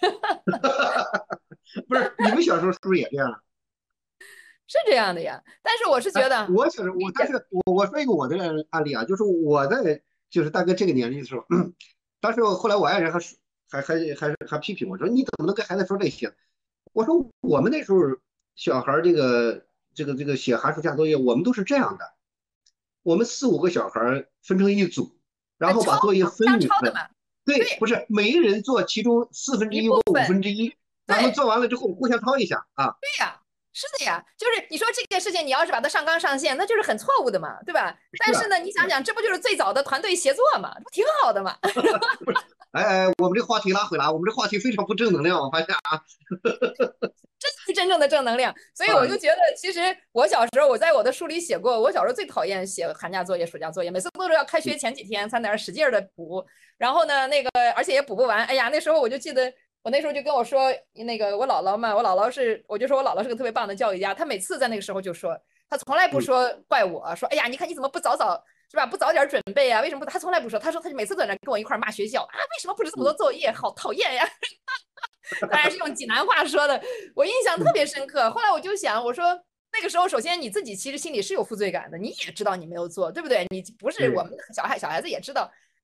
不是，你们小时候是不是也这样？ 是这样的呀。但是我是觉哎， 得， 我小时候我，但是我我说一个我的案例啊，就是我在就是大概这个年龄的时候，当时我后来我爱人还是还还还还批评我说你怎么能跟孩子说这些？我说我们那时候小孩这个这个这个写寒暑假作业，我们都是这样的，我们四五个小孩分成一组，然呃，抄后把作业分相一分， 抄的嘛， 对， 对， 不是每一人做其中四分之一一或五部分， 分之一，然后对。 做完了之后互相抄一下啊， 对呀，是的呀，就是你说这件事情，你要是把它上纲上线，那就是很错误的嘛，对吧？但是啊， 是呢，你想想，这不就是最早的团队协作嘛，不挺好的嘛？ 哎哎，我们这话题拉回来，我们这话题非常不正能量，我发现啊， 这是真正的正能量。所以我就啊， 觉得，其实我小时候我在我的书里写过，我小时候最讨厌写寒假作业、暑假作业，每次都是要开学前几天才在那使劲的补，然后呢，那个而且也补不完。哎呀，那时候我就记得。我那时候就跟我说，那个我姥姥嘛，我姥姥是，我就说我姥姥是个特别棒的教育家，她每次在那个时候就说，她从来不嗯说怪我，说，哎呀，你看你怎么不早早是吧，不早点准备啊？为什么不？她从来不说，她说她每次在那跟我一块骂学校啊，为什么布置这么多嗯作业，好讨厌呀！当然是用济南话说的，我印象特嗯别深刻。后来我就想，我说那个时候，首先你自己其实心里是有负罪感的，你也知道你没有做，对不对？你不是我对， 们小孩，小孩子也知道。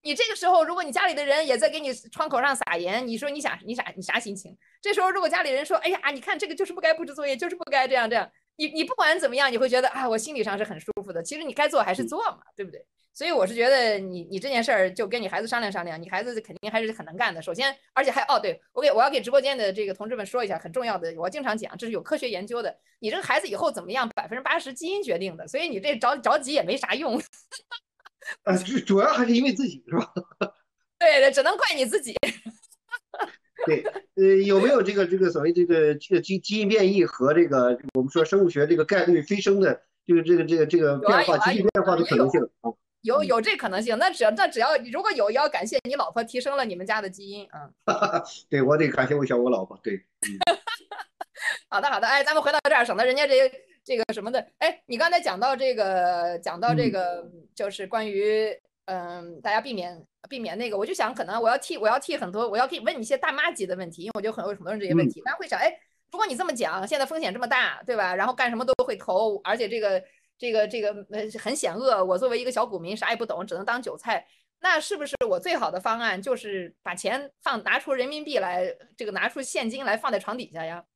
你这个时候，如果你家里的人也在给你窗口上撒盐，你说你想你啥你啥心情？这时候如果家里人说，哎呀，你看这个就是不该布置作业，就是不该这样这样，你你不管怎么样，你会觉得啊，我心理上是很舒服的。其实你该做还是做嘛，对不对？所以我是觉得你你这件事儿就跟你孩子商量商量，你孩子肯定还是很能干的。首先，而且还哦，对我给我要给直播间的这个同志们说一下，很重要的，我经常讲，这是有科学研究的。你这个孩子以后怎么样，百分之八十基因决定的，所以你这着着急也没啥用。 啊，主主要还是因为自己是吧？ 对对，只能怪你自己。 对，呃，有没有这个这个所谓这个这个基基因变异和这个我们说生物学这个概率飞升的这个这个这个这个有啊变化， 有啊有急剧变化的也有可能性啊？嗯， 有有这可能性。那只要那只要如果有，要感谢你老婆提升了你们家的基因。嗯， 对我得感谢我小我老婆，对，嗯好的好的，哎，咱们回到这儿，省得人家这这个什么的。哎，你刚才讲到这个，讲到这嗯个，就是关于嗯，大家避免避免那个，我就想可能我要替我要替很多，我要可以问你一些大妈级的问题，因为我觉得很有很多人这些问嗯。 题，大家会想，哎，如果你这么讲，现在风险这么大，对吧？然后干什么都会投，而且这个这个这个呃很险恶，我作为一个小股民啥也不懂，只能当韭菜。那是不是我最好的方案就是把钱放拿出人民币来，这个拿出现金来放在床底下呀？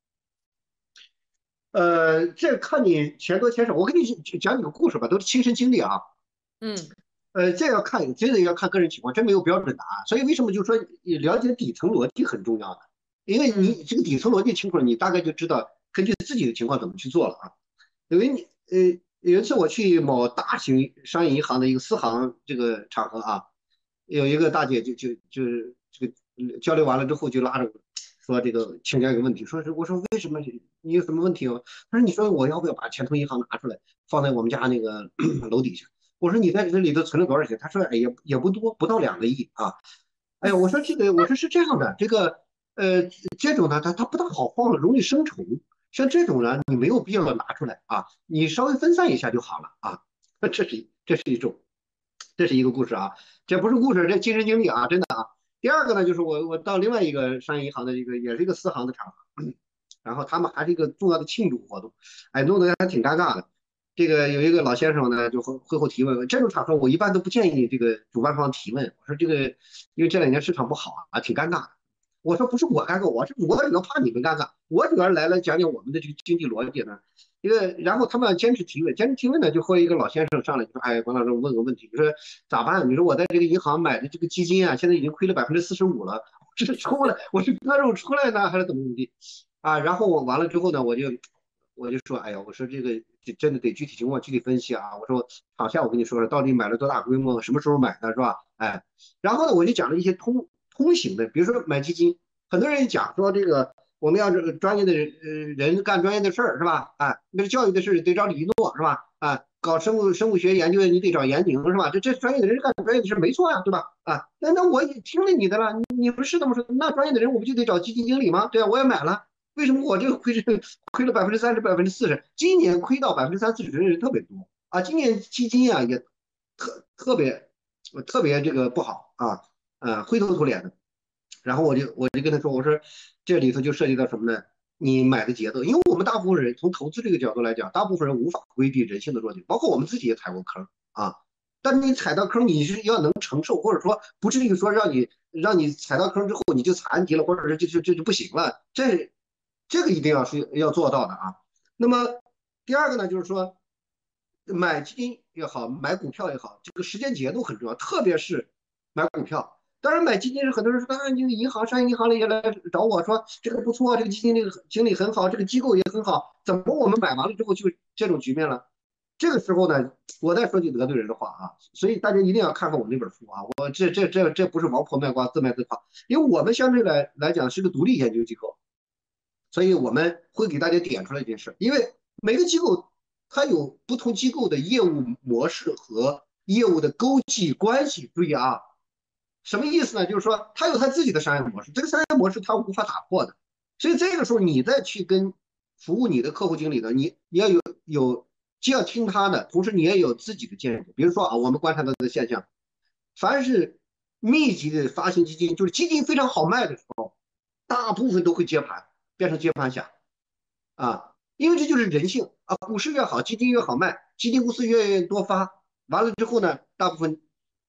呃，这看你钱多钱少。我给你讲几个故事吧，都是亲身经历啊。 嗯呃，这要看，真的要看个人情况，真没有标准答案。所以为什么就说你了解底层逻辑很重要的？因为嗯你这个底层逻辑清楚了，你大概就知道根据自己的情况怎么去做了啊。因为你呃，有一次我去某大型商业银行的一个私行这个场合啊，有一个大姐就就就是这个交流完了之后就拉着我说这个请教一个问题，说是我说为什么你有什么问题哦？她说你说我要不要把钱从银行拿出来放在我们家那个楼底下？我说你在这里头存了多少钱？他说哎也也不多，不到两个亿啊。哎呀，我说这个我说是这样的，这个呃这种呢它它不大好放，容易生虫。像这种呢你没有必要拿出来啊，你稍微分散一下就好了啊。这是这是一种，这是一个故事啊，这不是故事，这亲身经历啊，真的啊。第二个呢，就是我我到另外一个商业银行的一个也是一个私行的场合，然后他们还是一个重要的庆祝活动，哎，弄得还挺尴尬的。这个有一个老先生呢，就会会后提问，这种场合我一般都不建议这个主办方提问。我说这个，因为这两年市场不好啊，挺尴尬的。我说不是我尴尬，我是我主要怕你们尴尬，我主要来了讲讲我们的这个经济逻辑呢。这个，然后他们坚持提问，坚持提问呢，就和一个老先生上来就说，哎，关老师问个问题，你说咋办？你说我在这个银行买的这个基金啊，现在已经亏了百分之四十五了，我是出来，我是割肉出来呢，还是怎么怎么地？啊，然后我完了之后呢，我就我就说，哎呀，我说这个真的得具体情况具体分析啊。我说场下我跟你说了，到底买了多大规模，什么时候买的，是吧？哎，然后呢，我就讲了一些通通行的，比如说买基金，很多人讲说这个我们要这个专业的人呃人干专业的事儿，是吧？哎，那教育的事得找李一诺，是吧？啊，搞生物生物学研究你得找严宁，是吧？这这专业的人干专业的事没错呀，对吧？啊，那那我也听了你的了，你你不是这么说，那专业的人我不就得找基金经理吗？对啊，我也买了。为什么我这个亏是亏了百分之三十、百分之四十？今年亏到百分之三四十的人特别多啊！今年基金啊也特特别特别这个不好啊，呃，灰头土脸的。然后我就我就跟他说，我说这里头就涉及到什么呢？你买的节奏，因为我们大部分人从投资这个角度来讲，大部分人无法规避人性的弱点，包括我们自己也踩过坑啊。但你踩到坑，你是要能承受，或者说不至于说让你让你踩到坑之后你就残疾了，或者是就就就就不行了，这这个一定要是要做到的啊。那么第二个呢，就是说买基金也好，买股票也好，这个时间节奏很重要，特别是买股票。当然买基金是很多人说，啊，这个银行商业银行里也来找我说这个不错，这个基金这个经理很好，这个机构也很好，怎么我们买完了之后就这种局面了？这个时候呢，我再说句得罪人的话啊，所以大家一定要看看我那本书啊，我这这这这不是王婆卖瓜自卖自夸，因为我们相对来来讲是个独立研究机构，所以我们会给大家点出来一件事，因为每个机构它有不同机构的业务模式和业务的勾稽关系。注意啊，什么意思呢？就是说它有它自己的商业模式，这个商业模式它无法打破的。所以这个时候你再去跟服务你的客户经理的，你你要有有既要听他的，同时你也有自己的见解。比如说啊，我们观察到的现象，凡是密集的发行基金，就是基金非常好卖的时候，大部分都会接盘，变成接盘侠啊，因为这就是人性啊。股市越好，基金越好卖，基金公司越多发，完了之后呢，大部分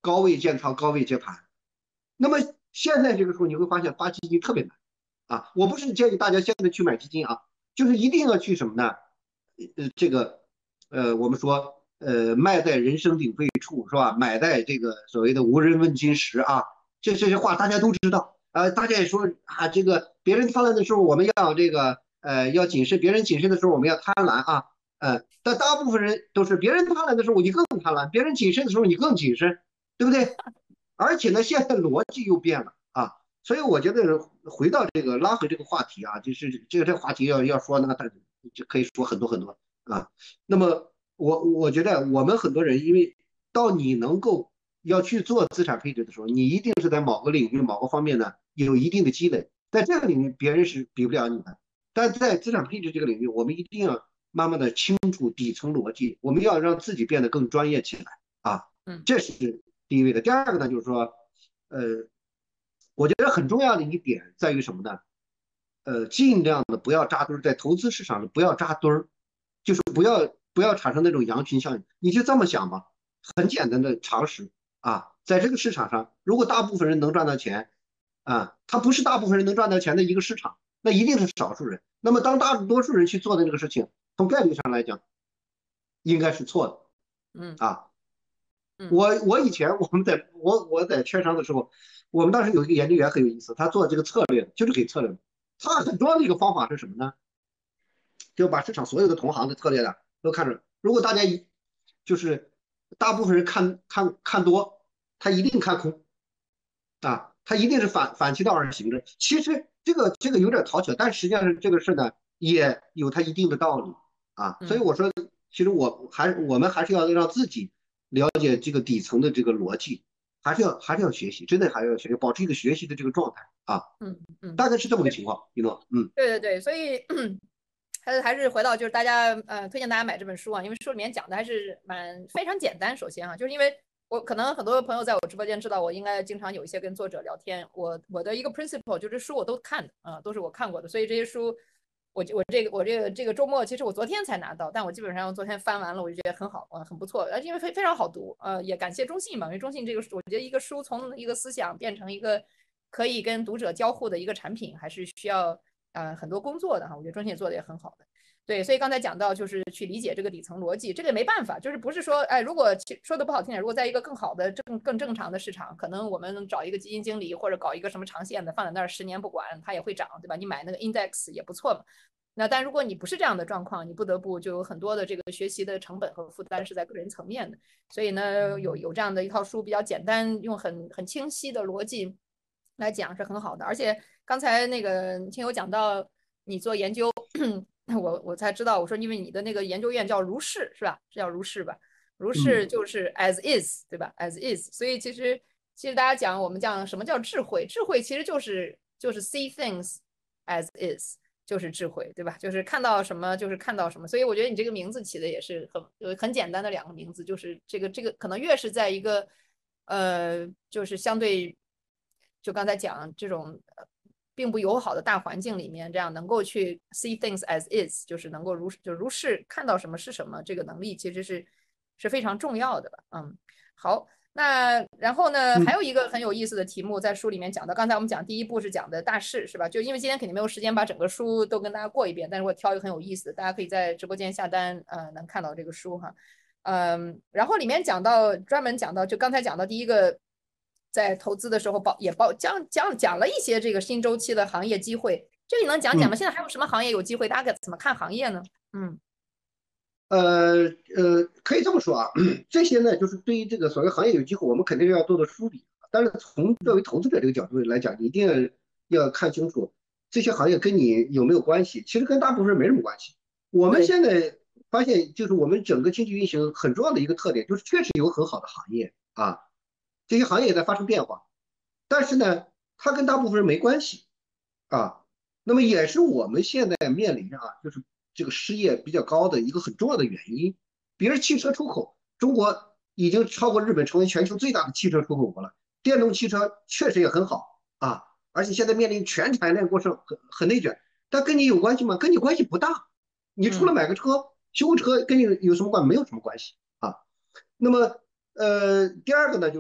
高位建仓、高位接盘。那么现在这个时候你会发现发基金特别难啊！我不是建议大家现在去买基金啊，就是一定要去什么呢？呃，这个呃，我们说呃，卖在人声鼎沸处是吧？买在这个所谓的无人问津时啊，这这些话大家都知道啊、呃，大家也说啊，这个别人贪婪的时候我们要这个呃要谨慎，别人谨慎的时候我们要贪婪啊，呃，但大部分人都是别人贪婪的时候你更贪婪，别人谨慎的时候你更谨慎，对不对？而且呢，现在逻辑又变了啊，所以我觉得回到这个拉回这个话题啊，就是这个这个话题要要说呢，但就可以说很多很多啊。那么我我觉得我们很多人，因为到你能够要去做资产配置的时候，你一定是在某个领域某个方面呢有一定的积累，在这个领域别人是比不了你的，但在资产配置这个领域，我们一定要慢慢的清楚底层逻辑，我们要让自己变得更专业起来啊， 嗯这是第一位的。第二个呢，就是说，呃，我觉得很重要的一点在于什么呢？呃，尽量的不要扎堆，在投资市场上不要扎堆儿，就是不要不要产生那种羊群效应。你就这么想吧，很简单的常识啊，在这个市场上，如果大部分人能赚到钱啊，他不是大部分人能赚到钱的一个市场，那一定是少数人。那么当大多数人去做的这个事情，从概率上来讲，应该是错嗯的啊。 嗯我我以前我们在我我在券商的时候，我们当时有一个研究员很有意思，他做这个策略就是给策略的。他很重要的一个方法是什么呢？就把市场所有的同行的策略的都看着。如果大家一就是大部分人看看看多，他一定看空啊，他一定是反反其道而行之。其实这个这个有点讨巧，但实际上是这个事呢也有它一定的道理啊。所以嗯。 我说，其实我还是我们还是要让自己了解这个底层的这个逻辑，还是要还是要学习，真的还是要学习，保持一个学习的这个状态啊。 嗯嗯， 大概是这么个对情况，一诺，嗯对对对，所以还是还是回到就是大家呃推荐大家买这本书啊，因为书里面讲的还是蛮非常简单。首先啊，就是因为我可能很多朋友在我直播间知道我应该经常有一些跟作者聊天，我我的一个 principle 就是书我都看的啊、呃，都是我看过的，所以这些书我我这个我这个这个周末其实我昨天才拿到，但我基本上昨天翻完了，我就觉得很好啊、呃，很不错，而且因为非非常好读，呃，也感谢中信嘛，因为中信这个我觉得一个书从一个思想变成一个可以跟读者交互的一个产品，还是需要呃很多工作的哈，我觉得中信也做的也很好的。对，所以刚才讲到就是去理解这个底层逻辑，这个也没办法，就是不是说，哎，如果说的不好听点，如果在一个更好的、正更正常的市场，可能我们找一个基金经理或者搞一个什么长线的放在那儿十年不管，它也会涨，对吧？你买那个 index 也不错嘛。那但如果你不是这样的状况，你不得不就有很多的这个学习的成本和负担是在个人层面的。所以呢，有有这样的一套书比较简单，用很很清晰的逻辑来讲是很好的。而且刚才那个听友讲到你做研究。我我才知道，我说因为你的那个研究院叫如是是吧？是叫如是吧？如是嗯就是 as is 对吧？as is，所以其实其实大家讲我们讲什么叫智慧？智慧其实就是就是 see things as is，就是智慧对吧？就是看到什么就是看到什么。所以我觉得你这个名字起的也是很很简单的两个名字，就是这个这个可能越是在一个呃就是相对就刚才讲这种。并不友好的大环境里面，这样能够去 see things as is，就是能够如就如是看到什么是什么，这个能力其实是是非常重要的吧。嗯，好，那然后呢，还嗯有一个很有意思的题目在书里面讲到，刚才我们讲第一步是讲的大势是吧？就因为今天肯定没有时间把整个书都跟大家过一遍，但是我挑一个很有意思的，大家可以在直播间下单，呃，能看到这个书哈。嗯，然后里面讲到专门讲到，就刚才讲到第一个。在投资的时候报也报讲讲讲了一些这个新周期的行业机会，这个你能讲讲吗？ 嗯。 现在还有什么行业有机会？大家怎么看行业呢？嗯呃呃，可以这么说啊，这些呢，就是对于这个所谓行业有机会，我们肯定是要做的梳理。但是从作为投资者这个角度来讲，你一定要要看清楚这些行业跟你有没有关系。其实跟大部分人没什么关系。我们对， 现在发现，就是我们整个经济运行很重要的一个特点，就是确实有很好的行业啊，这些行业也在发生变化，但是呢，它跟大部分人没关系啊。那么也是我们现在面临着啊，就是这个失业比较高的一个很重要的原因。比如汽车出口，中国已经超过日本，成为全球最大的汽车出口国了。电动汽车确实也很好啊，而且现在面临全产业链过剩，很很内卷。但跟你有关系吗？跟你关系不大。你除了嗯买个车修车，跟你有什么关？没有什么关系啊。那么呃，第二个呢，就是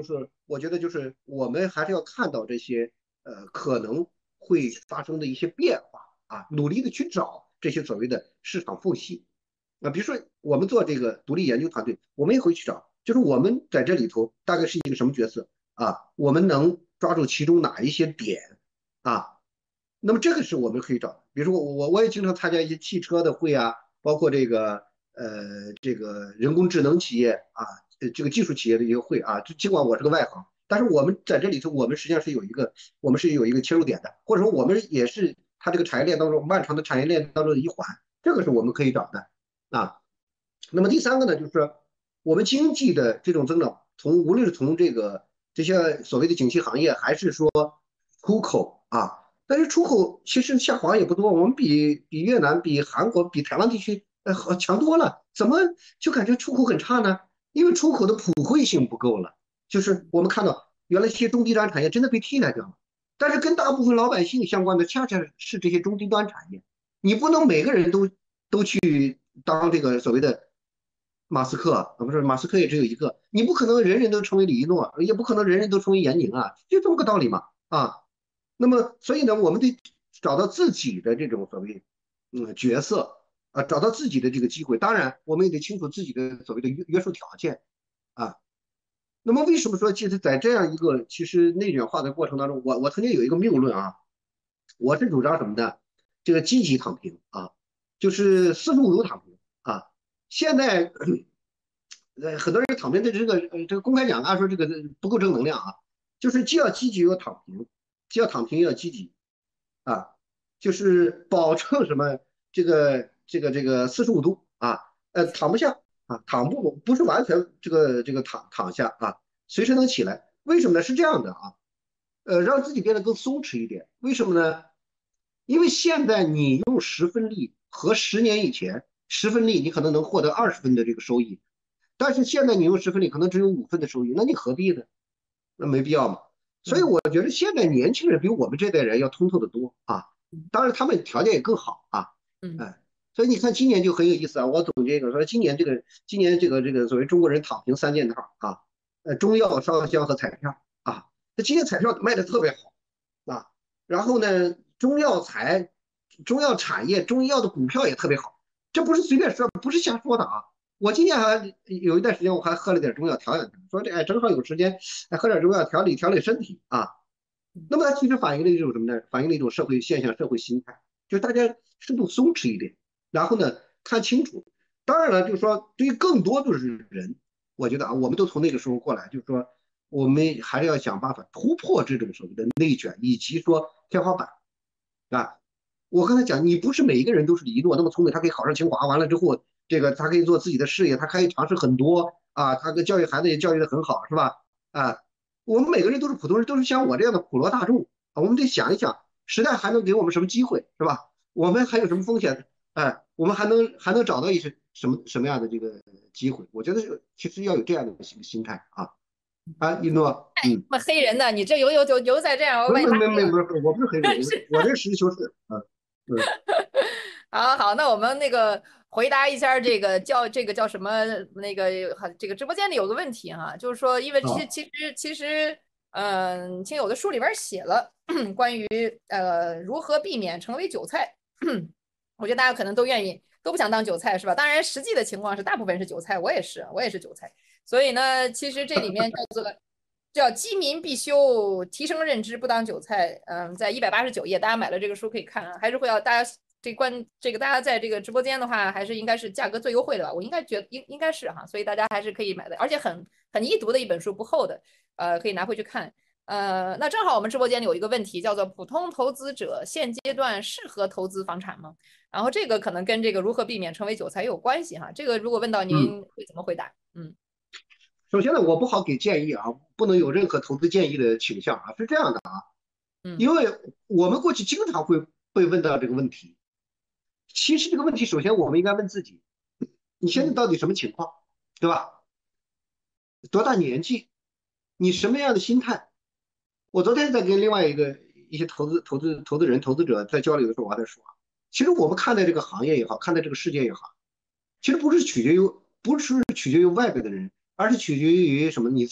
我觉得就是我们还是要看到这些呃可能会发生的一些变化啊，努力的去找这些所谓的市场缝隙啊。比如说我们做这个独立研究团队，我们也会去找，就是我们在这里头大概是一个什么角色啊？我们能抓住其中哪一些点啊？那么这个是我们可以找的。比如说我我我也经常参加一些汽车的会啊，包括这个呃这个人工智能企业啊，呃这个技术企业的一个会啊。尽管我是个外行，但是我们在这里头，我们实际上是有一个我们是有一个切入点的，或者说我们也是它这个产业链当中漫长的产业链当中的一环，这个是我们可以找的啊。那么第三个呢，就是说我们经济的这种增长，从无论是从这个这些所谓的景气行业，还是说出口啊。但是出口其实下滑也不多，我们比比越南、比韩国、比台湾地区呃好强多了，怎么就感觉出口很差呢？因为出口的普惠性不够了，就是我们看到原来一些中低端产业真的被替代掉了，但是跟大部分老百姓相关的恰恰是这些中低端产业，你不能每个人都都去当这个所谓的马斯克啊，不是马斯克也只有一个，你不可能人人都成为李一诺，也不可能人人都成为严宁啊，就这么个道理嘛啊。那么，所以呢，我们得找到自己的这种所谓嗯角色啊，找到自己的这个机会。当然，我们也得清楚自己的所谓的约约束条件啊。那么，为什么说其实，在这样一个其实内卷化的过程当中，我我曾经有一个谬论啊，我是主张什么呢？这个积极躺平啊，就是四十五度躺平啊。现在呃很多人躺平的这个呃这个公开讲啊，说这个不够正能量啊，就是既要积极又要躺平，既要躺平又要积极。啊，就是保证什么这个这个这个四十五度啊，呃，躺不下啊，躺不不是完全这个这个躺躺下啊，随时能起来。为什么呢？是这样的啊，呃，让自己变得更松弛一点。为什么呢？因为现在你用十分力和十年以前十分力，你可能能获得二十分的这个收益，但是现在你用十分力可能只有五分的收益，那你何必呢？那没必要嘛。所以我觉得现在年轻人比我们这代人要通透的多啊，当然他们条件也更好啊， 嗯哎，所以你看今年就很有意思啊。我总结一个说，今年这个今年这个这个所谓中国人躺平三件套啊，呃，中药、烧香和彩票啊，那今年彩票卖的特别好啊，然后呢，中药材、中药产业、中医药的股票也特别好，这不是随便说，不是瞎说的啊。我今年还有一段时间我还喝了点中药调养，说这哎正好有时间，哎喝点中药调理调理身体啊。那么它其实反映了一种什么呢？反映了一种社会现象、社会心态，就是大家适度松弛一点，然后呢看清楚。当然了，就是说对于更多的是人，我觉得啊，我们都从那个时候过来，就是说我们还是要想办法突破这种所谓的内卷，以及说天花板啊。我刚才讲，你不是每一个人都是李一诺那么聪明，他可以考上清华，完了之后，这个他可以做自己的事业，他可以尝试很多啊，他的教育孩子也教育的很好，是吧？啊，我们每个人都是普通人，都是像我这样的普罗大众啊，我们得想一想，时代还能给我们什么机会，是吧？我们还有什么风险？哎，我们还能还能找到一些什么什么样的这个机会？我觉得是其实要有这样的心心态啊啊，一诺，嗯， 那么黑人呢？你这有有有有在这样，我把你拉没没没没， 黑了。 不是，我不是黑人，我我这实事求是啊，嗯好好，那我们那个回答一下这个叫这个叫什么那个这个直播间里有个问题哈，就是说，因为其啊。 其实其实嗯，亲友的书里边写了关于呃如何避免成为韭菜，我觉得大家可能都愿意都不想当韭菜是吧？当然实际的情况是大部分是韭菜，我也是我也是韭菜，所以呢，其实这里面叫做叫机民必修，提升认知，不当韭菜。嗯，在一百八十九页，大家买了这个书可以看啊，还是会要大家这关这个大家在这个直播间的话，还是应该是价格最优惠的吧？我应该觉得应应该是哈，所以大家还是可以买的，而且很很易读的一本书，不厚的，呃，可以拿回去看。呃，那正好我们直播间里有一个问题，叫做普通投资者现阶段适合投资房产吗？然后这个可能跟这个如何避免成为韭菜也有关系哈。这个如果问到嗯， 您会怎么回答？嗯首先呢，我不好给建议啊，不能有任何投资建议的倾向啊，是这样的啊， 嗯因为我们过去经常会被问到这个问题。其实这个问题，首先我们应该问自己，你现在嗯到底什么情况，对吧？多大年纪？你什么样的心态？我昨天在跟另外一个一些投资投资投资人、投资者在交流的时候，我还在说，其实我们看待这个行业也好，看待这个世界也好，其实不是取决于不是取决于外边的人，而是取决于什么你自己。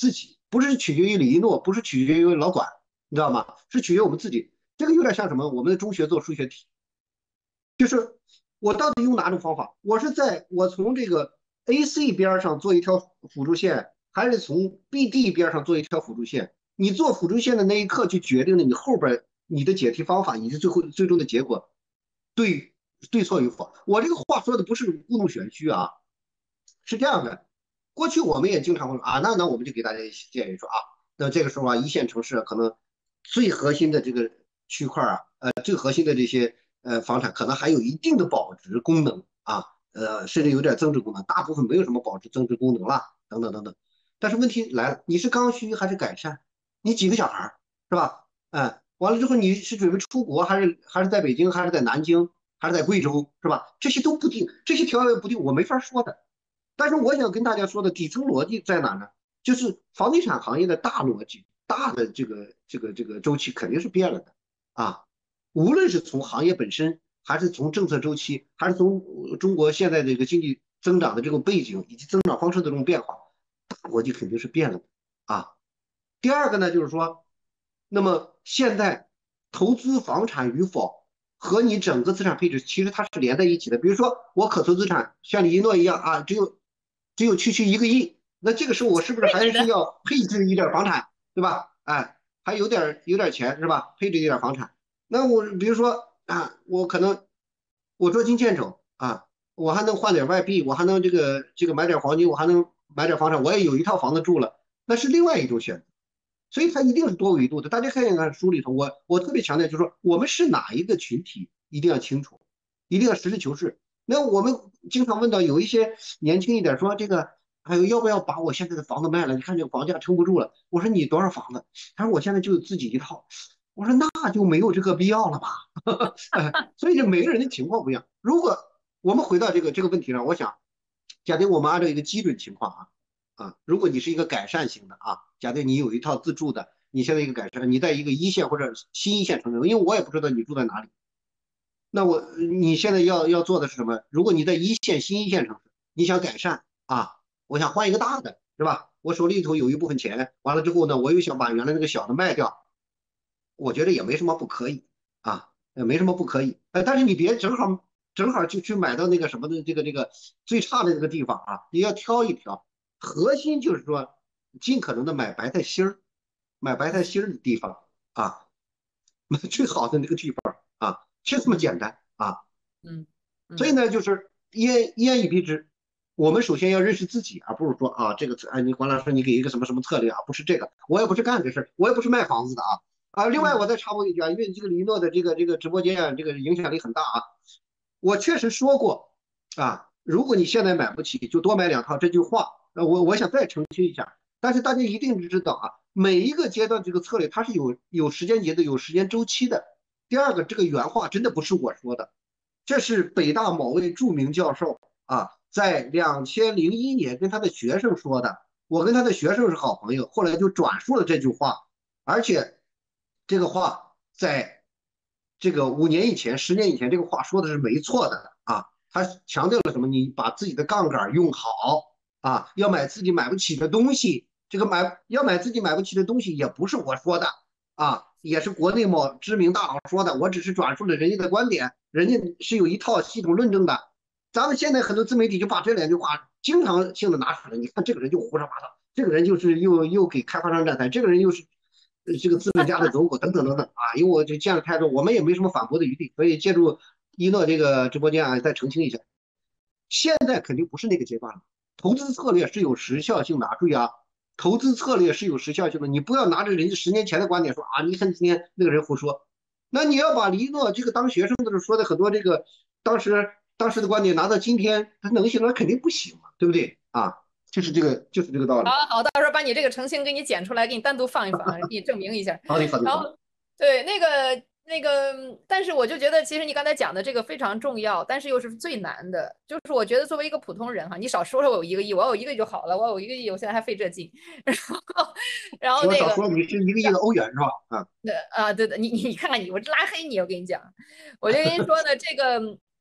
不是取决于李一诺，不是取决于老管，你知道吗？是取决于我们自己。这个有点像什么？我们的中学做数学题，就是我到底用哪种方法？我是在我从这个 A C 边上做一条辅助线，还是从 B D 边上做一条辅助线？你做辅助线的那一刻，就决定了你后边你的解题方法以及最后最终的结果对对错与否。我这个话说的不是故弄玄虚啊，是这样的。过去我们也经常会说啊，那那我们就给大家一些建议说啊，那这个时候啊，一线城市可能最核心的这个区块啊，呃，最核心的这些呃房产可能还有一定的保值功能啊，呃，甚至有点增值功能，大部分没有什么保值增值功能了，等等等等。但是问题来了，你是刚需还是改善？你几个小孩是吧？哎，完了之后你是准备出国，还是还是在北京，还是在南京，还是在贵州，是吧？这些都不定，这些条件不定，我没法说的。但是我想跟大家说的底层逻辑在哪呢？就是房地产行业的大逻辑、大的这个这个这个周期肯定是变了的啊。无论是从行业本身，还是从政策周期，还是从中国现在这个经济增长的这种背景以及增长方式的这种变化，大逻辑肯定是变了的啊。第二个呢，就是说，那么现在投资房产与否和你整个资产配置其实它是连在一起的。比如说我可投资产像李一诺一样啊，只有只有区区一个亿，那这个时候我是不是还是要配置一点房产，对吧？哎，还有点有点钱是吧？配置一点房产。那我比如说啊，我可能我捉襟见肘啊，我还能换点外币，我还能这个这个买点黄金，我还能买点房产，我也有一套房子住了，那是另外一种选择。所以它一定是多维度的。大家看一看书里头，我我特别强调就是说，我们是哪一个群体，一定要清楚，一定要实事求是。那我们经常问到有一些年轻一点说这个，还有要不要把我现在的房子卖了？你看这个房价撑不住了。我说你多少房子？他说我现在就自己一套。我说那就没有这个必要了吧？所以这每个人的情况不一样。如果我们回到这个这个问题上，我想，假定我们按照一个基准情况啊。啊，如果你是一个改善型的啊，假定你有一套自住的，你现在一个改善，你在一个一线或者新一线城市，因为我也不知道你住在哪里，那我你现在要要做的是什么？如果你在一线新一线城市，你想改善啊，我想换一个大的，是吧？我手里头有一部分钱，完了之后呢，我又想把原来那个小的卖掉，我觉得也没什么不可以啊，也没什么不可以。呃，但是你别正好正好就去买到那个什么的这个这个最差的这个地方啊，你要挑一挑。核心就是说，尽可能的买白菜心儿，买白菜心儿的地方啊，买最好的那个地方啊，就这么简单啊。 嗯嗯所以呢，就是一言一言以蔽之，我们首先要认识自己，而不是说啊，这个哎，你管老师你给一个什么什么策略啊，不是这个，我也不是干这事儿，我也不是卖房子的啊。啊，另外嗯我再插播一句啊，因为这个李诺的这个这个直播间啊，这个影响力很大啊。我确实说过啊，如果你现在买不起，就多买两套这句话。呃，我我想再澄清一下，但是大家一定知道啊，每一个阶段这个策略它是有有时间节奏、有时间周期的。第二个，这个原话真的不是我说的，这是北大某位著名教授啊，在两千零一年跟他的学生说的。我跟他的学生是好朋友，后来就转述了这句话，而且这个话在这个五年以前、十年以前，这个话说的是没错的啊。他强调了什么？你把自己的杠杆用好啊，要买自己买不起的东西。这个买要买自己买不起的东西，也不是我说的啊，也是国内某知名大佬说的。我只是转述了人家的观点，人家是有一套系统论证的。咱们现在很多自媒体就把这两句话经常性的拿出来，你看这个人就胡说八道，这个人就是又又给开发商站台，这个人又是呃这个资本家的走狗等等等等啊。因为我就见了太多，我们也没什么反驳的余地，所以借助一诺这个直播间啊，再澄清一下，现在肯定不是那个阶段了。投资策略是有时效性的啊，注意啊，投资策略是有时效性的，你不要拿着人家十年前的观点说啊，你看今天那个人胡说。那你要把李一诺这个当学生的时候说的很多这个当时当时的观点拿到今天，他能行吗？肯定不行嘛，对不对啊？就是这个就是这个道理。 好好，到时候把你这个澄清给你剪出来，给你单独放一放，给你证明一下。 好的好的好的。 然后，对那个那个，但是我就觉得，其实你刚才讲的这个非常重要，但是又是最难的。就是我觉得作为一个普通人哈，你少说说我有一个亿，我有一个亿就好了，我有一个亿，我现在还费这劲。然后，然后我少那个。 说你是一个亿的欧元是吧？啊， 对啊，对的，你你你看看你，我拉黑你，我跟你讲，我就跟你说呢，这个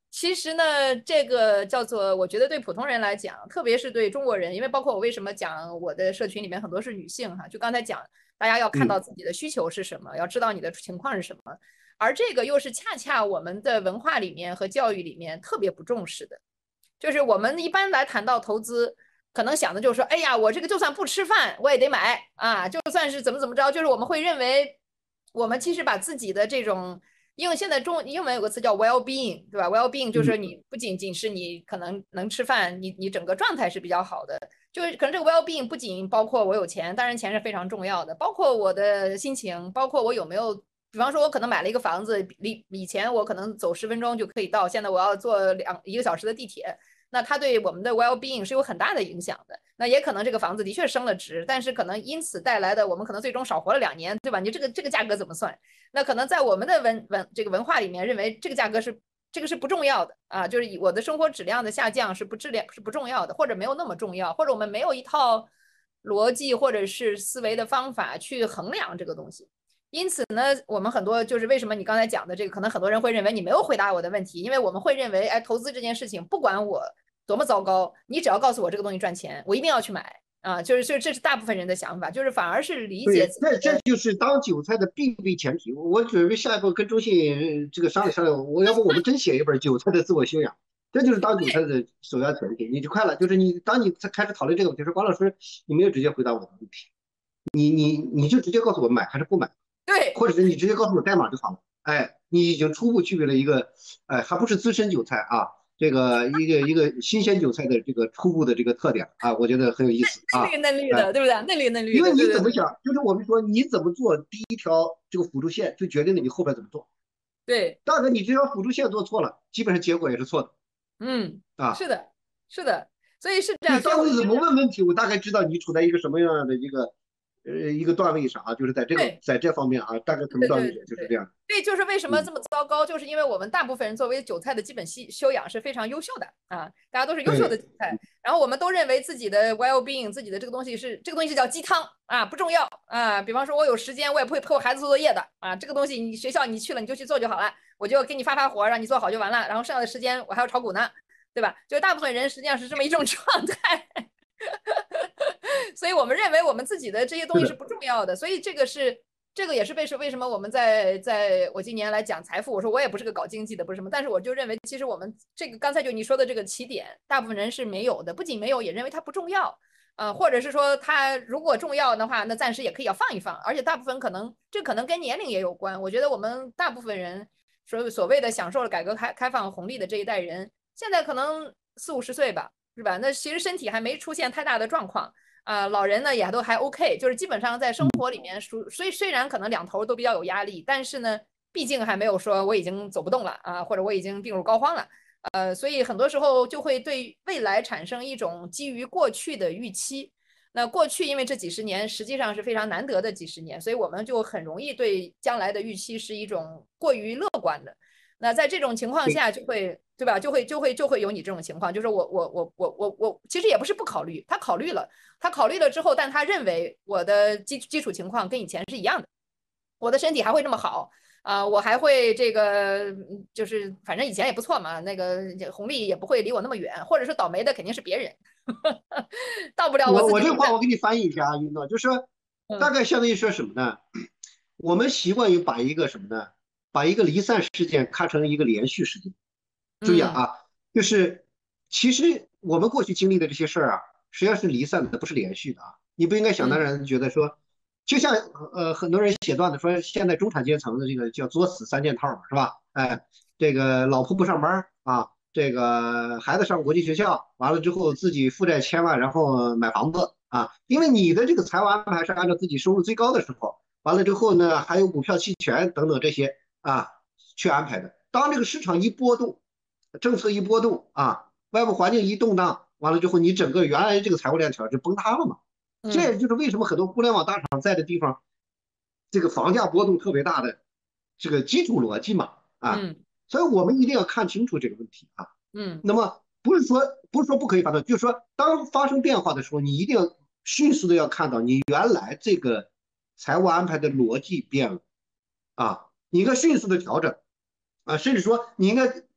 其实呢，这个叫做，我觉得对普通人来讲，特别是对中国人，因为包括我为什么讲我的社群里面很多是女性哈，就刚才讲，大家要看到嗯自己的需求是什么，要知道你的情况是什么，而这个又是恰恰我们的文化里面和教育里面特别不重视的，就是我们一般来谈到投资，可能想的就是说，哎呀，我这个就算不吃饭我也得买啊，就算是怎么怎么着，就是我们会认为，我们其实把自己的这种。因为现在中英文有个词叫 well-being，对吧？well-being 就是嗯， 你不仅仅是你可能能吃饭，你你整个状态是比较好的。就是可能这个 well-being 不仅包括我有钱，当然钱是非常重要的，包括我的心情，包括我有没有，比方说我可能买了一个房子，离以前我可能走十分钟就可以到，现在我要坐两一个小时的地铁，那它对我们的 well-being 是有很大的影响的。那也可能这个房子的确升了值，但是可能因此带来的我们可能最终少活了两年，对吧？你这个这个价格怎么算？那可能在我们的文文这个文化里面，认为这个价格是这个是不重要的啊，就是我的生活质量的下降是不质量是不重要的，或者没有那么重要，或者我们没有一套逻辑或者是思维的方法去衡量这个东西。因此呢，我们很多就是为什么你刚才讲的这个，可能很多人会认为你没有回答我的问题，因为我们会认为，哎，投资这件事情，不管我多么糟糕，你只要告诉我这个东西赚钱，我一定要去买啊，就是就这是大部分人的想法，就是反而是理解对， 自己这这的。 就是当韭菜的必备前提。我我准备下一步跟中信这个商量商量，我要不我们真写一本《韭菜的自我修养》，这就是当韭菜的首要前提。你就快了，就是你当你开始讨论这个问题说，关老师，你没有直接回答我的问题，你你你就直接告诉我买还是不买， 对， 或者是你直接告诉我代码就好了。哎，你已经初步具备了一个，哎，还不是资深韭菜啊，这个一个一个新鲜韭菜的这个初步的这个特点啊，我觉得很有意思啊。 嫩绿嫩绿哎， 的，对不对？嫩绿嫩绿因为的，对对对你怎么想，就是我们说你怎么做第一条这个辅助线，就决定了你后边怎么做。 对， 大概你这条辅助线做错了，基本上结果也是错的嗯，是啊。 的，是的，所以是这对， 样，所以我当你怎么问问题，我大概知道你处在一个什么样的一个呃一个段位上啊，就是在这个对在这方面啊，大概什么对段位对对对， 上就是这样。 这就是为什么嗯， 这么糟糕，就是因为我们大部分人作为韭菜的基本修修养是非常优秀的啊，大家都是优秀的对， 韭菜，然后我们都认为自己的 well being，自己的这个东西是这个东西是叫鸡汤啊，不重要啊。比方说，我有时间，我也不会陪我孩子做作业的啊，这个东西你学校你去了你就去做就好了，我就给你发发活，让你做好就完了，然后剩下的时间我还要炒股呢，对吧？就大部分人实际上是这么一种状态。所以我们认为我们自己的这些东是的， 西是不重要的，所以这个是这个也是为什为什么我们在在我今年来讲财富，我说我也不是个搞经济的，不是什么，但是我就认为其实我们这个刚才就你说的这个起点，大部分人是没有的，不仅没有，也认为它不重要。呃，或者是说它如果重要的话，那暂时也可以要放一放，而且大部分可能这可能跟年龄也有关。我觉得我们大部分人所所谓的享受了改革开开放红利的这一代人，现在可能四五十岁吧，是吧？那其实身体还没出现太大的状况，啊、呃老人呢也都还 OK，就是基本上在生嗯， 活里面，虽虽然可能两头都比较有压力，但是呢，毕竟还没有说我已经走不动了啊，或者我已经病入膏肓了，呃，所以很多时候就会对未来产生一种基于过去的预期。那过去因为这几十年实际上是非常难得的几十年，所以我们就很容易对将来的预期是一种过于乐观的。那在这种情况对， 下，就会对吧？就会就会就会有你这种情况，就是我我我我我我其实也不是不考虑，他考虑了，他考虑了之后，但他认为我的基基础情况跟以前是一样的，我的身体还会这么好啊、呃我还会这个就是反正以前也不错嘛，那个红利也不会离我那么远，或者说倒霉的肯定是别人，到不了我我自己身上。 我这话我给你翻译一下啊，云诺，就是说大嗯概相当于说什么呢？我们习惯于把一个什么呢？把一个离散事件看成一个连续事件。注意嗯啊，就是其实我们过去经历的这些事儿啊，实际上是离散的，不是连续的啊。你不应该想当嗯然觉得说，就像呃很多人写段子说，现在中产阶层的这个叫作死三件套嘛，是吧？哎，这个老婆不上班啊，这个孩子上国际学校，完了之后自己负债千万，然后买房子啊，因为你的这个财务安排是按照自己收入最高的时候，完了之后呢，还有股票期权等等这些啊去安排的。当这个市场一波动，政策一波动啊，外部环境一动荡，完了之后，你整个原来这个财务链条就崩塌了嘛。这嗯也就是为什么很多互联网大厂在的地方，这个房价波动特别大的这个基础逻辑嘛啊， 嗯所以我们一定要看清楚这个问题啊。 嗯那么不是说不是说不可以反对，就是说当发生变化的时候，你一定要迅速的要看到你原来这个财务安排的逻辑变了啊，你应该迅速的调整啊，甚至说你应该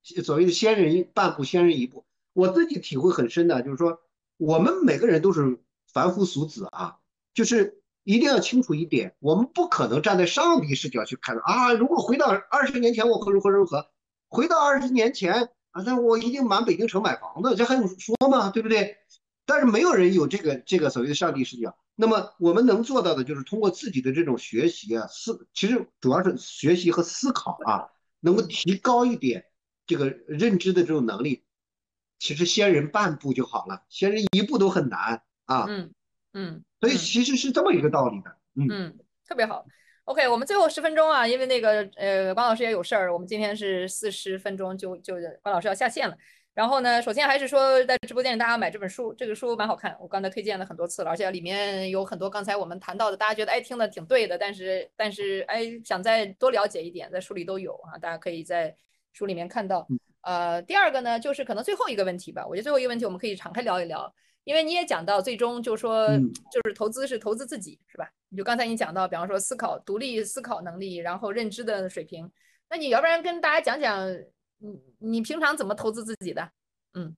所谓的先人半步，先人一步。我自己体会很深的，就是说我们每个人都是凡夫俗子啊，就是一定要清楚一点，我们不可能站在上帝视角去看啊。如果回到二十年前，我何如何如何？回到二十年前啊，那我一定满北京城买房子，这还用说吗？对不对？但是没有人有这个这个所谓的上帝视角。那么我们能做到的就是通过自己的这种学习啊，思，其实主要是学习和思考啊，能够提高一点这个认知的这种能力。其实先人半步就好了，先人一步都很难啊。 嗯嗯所以嗯其实是这么一个道理的。嗯嗯，特别好。OK，我们最后十分钟啊，因为那个呃，关老师也有事儿，我们今天是四十分钟就就关老师要下线了。然后呢，首先还是说在直播间里大家要买这本书，这个书蛮好看，我刚才推荐了很多次了，而且里面有很多刚才我们谈到的，大家觉得哎听的挺对的，但是但是哎想再多了解一点，在书里都有啊，大家可以在书里面看到。呃，第二个呢，就是可能最后一个问题吧，我觉得最后一个问题我们可以敞开聊一聊，因为你也讲到，最终就说嗯。 就是投资是投资自己，是吧？你就刚才你讲到，比方说思考、独立思考能力，然后认知的水平，那你要不然跟大家讲讲，你你平常怎么投资自己的？嗯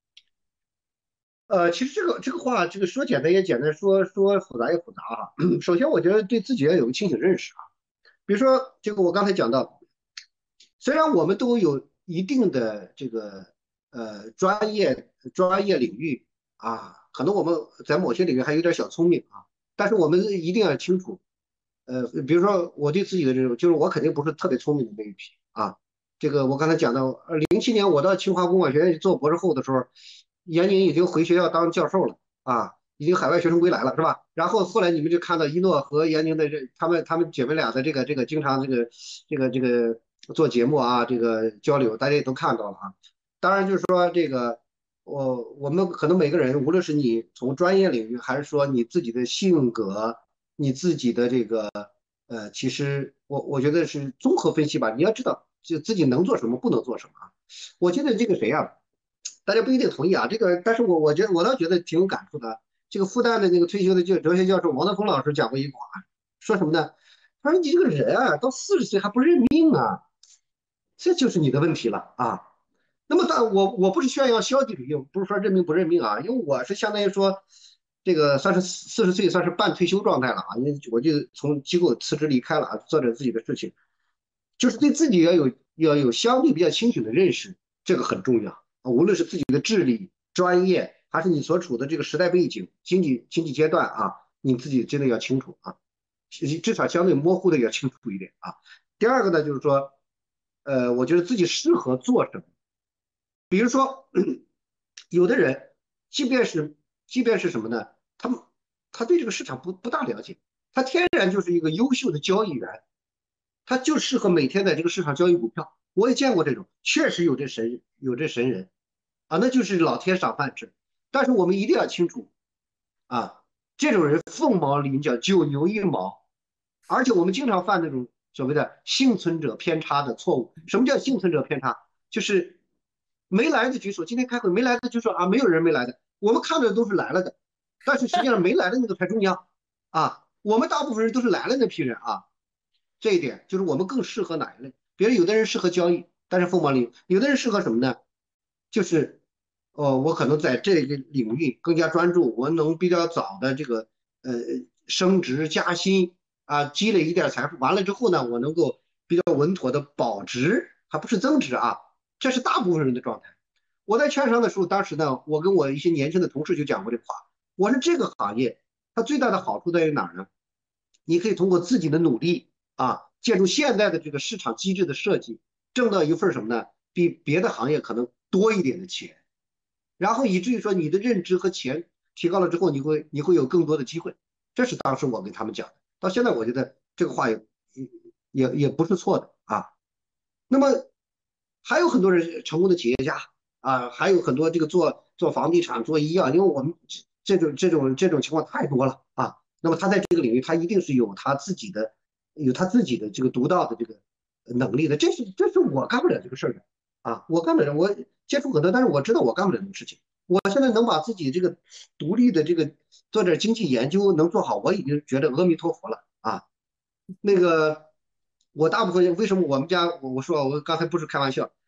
呃，其实这个这个话，这个说简单也简单，说说复杂也复杂哈。首先，我觉得对自己要有个清醒认识啊。比如说，这个我刚才讲到，虽然我们都有一定的这个呃专业专业领域啊，可能我们在某些领域还有点小聪明啊，但是我们一定要清楚，呃，比如说我对自己的这种，就是我肯定不是特别聪明的那一批啊。这个我刚才讲到，呃，零七年我到清华公管学院做博士后的时候，严宁已经回学校当教授了啊，已经海外学生归来了，是吧？然后后来你们就看到一诺和严宁的这他们他们姐妹俩的这个这个经常这个这个这个做节目啊，这个交流，大家也都看到了啊。当然就是说这个。我我们可能每个人，无论是你从专业领域，还是说你自己的性格，你自己的这个呃，其实我我觉得是综合分析吧。你要知道，就自己能做什么，不能做什么啊。我记得这个谁啊，大家不一定同意啊。这个，但是我我觉得我倒觉得挺有感触的。这个复旦的那个退休的教哲学教授王德峰老师讲过一句话，说什么呢？他说你这个人啊，到四十岁还不认命啊，这就是你的问题了啊。那么，但我我不是炫耀消极主义，不是说认命不认命啊，因为我是相当于说，这个算是四十岁，算是半退休状态了啊，因为我就从机构辞职离开了啊，做点自己的事情，就是对自己要有要有相对比较清醒的认识，这个很重要啊，无论是自己的智力、专业，还是你所处的这个时代背景、经济经济阶段啊，你自己真的要清楚啊，至少相对模糊的也要清楚一点啊。第二个呢，就是说，呃，我觉得自己适合做什么。比如说，有的人，即便是即便是什么呢？他们他对这个市场不不大了解，他天然就是一个优秀的交易员，他就适合每天在这个市场交易股票。我也见过这种，确实有这神有这神人啊，那就是老天赏饭吃。但是我们一定要清楚啊，这种人凤毛麟角，九牛一毛，而且我们经常犯那种所谓的幸存者偏差的错误。什么叫幸存者偏差？就是没来的举手，今天开会没来的就说啊，没有人没来的，我们看的都是来了的，但是实际上没来的那个才重要啊。我们大部分人都是来了那批人啊，这一点就是我们更适合哪一类。比如有的人适合交易，但是凤毛麟角；有的人适合什么呢？就是哦，我可能在这个领域更加专注，我能比较早的这个呃升职加薪啊，积累一点财富，完了之后呢，我能够比较稳妥的保值，还不是增值啊，这是大部分人的状态。我在券商的时候，当时呢，我跟我一些年轻的同事就讲过这话，我说这个行业它最大的好处在于哪儿呢？你可以通过自己的努力啊，借助现在的这个市场机制的设计，挣到一份什么呢？比别的行业可能多一点的钱。然后以至于说你的认知和钱提高了之后，你会你会有更多的机会。这是当时我跟他们讲的。到现在我觉得这个话也也也不是错的啊。那么还有很多人成功的企业家啊，还有很多这个做做房地产、做医药，因为我们这种这种这种情况太多了啊。那么他在这个领域，他一定是有他自己的有他自己的这个独到的这个能力的。这是这是我干不了这个事儿的啊，我干不了，我接触很多，但是我知道我干不了这个事情。我现在能把自己这个独立的这个做点经济研究能做好，我已经觉得阿弥陀佛了啊。那个我大部分为什么我们家我我说我刚才不是开玩笑，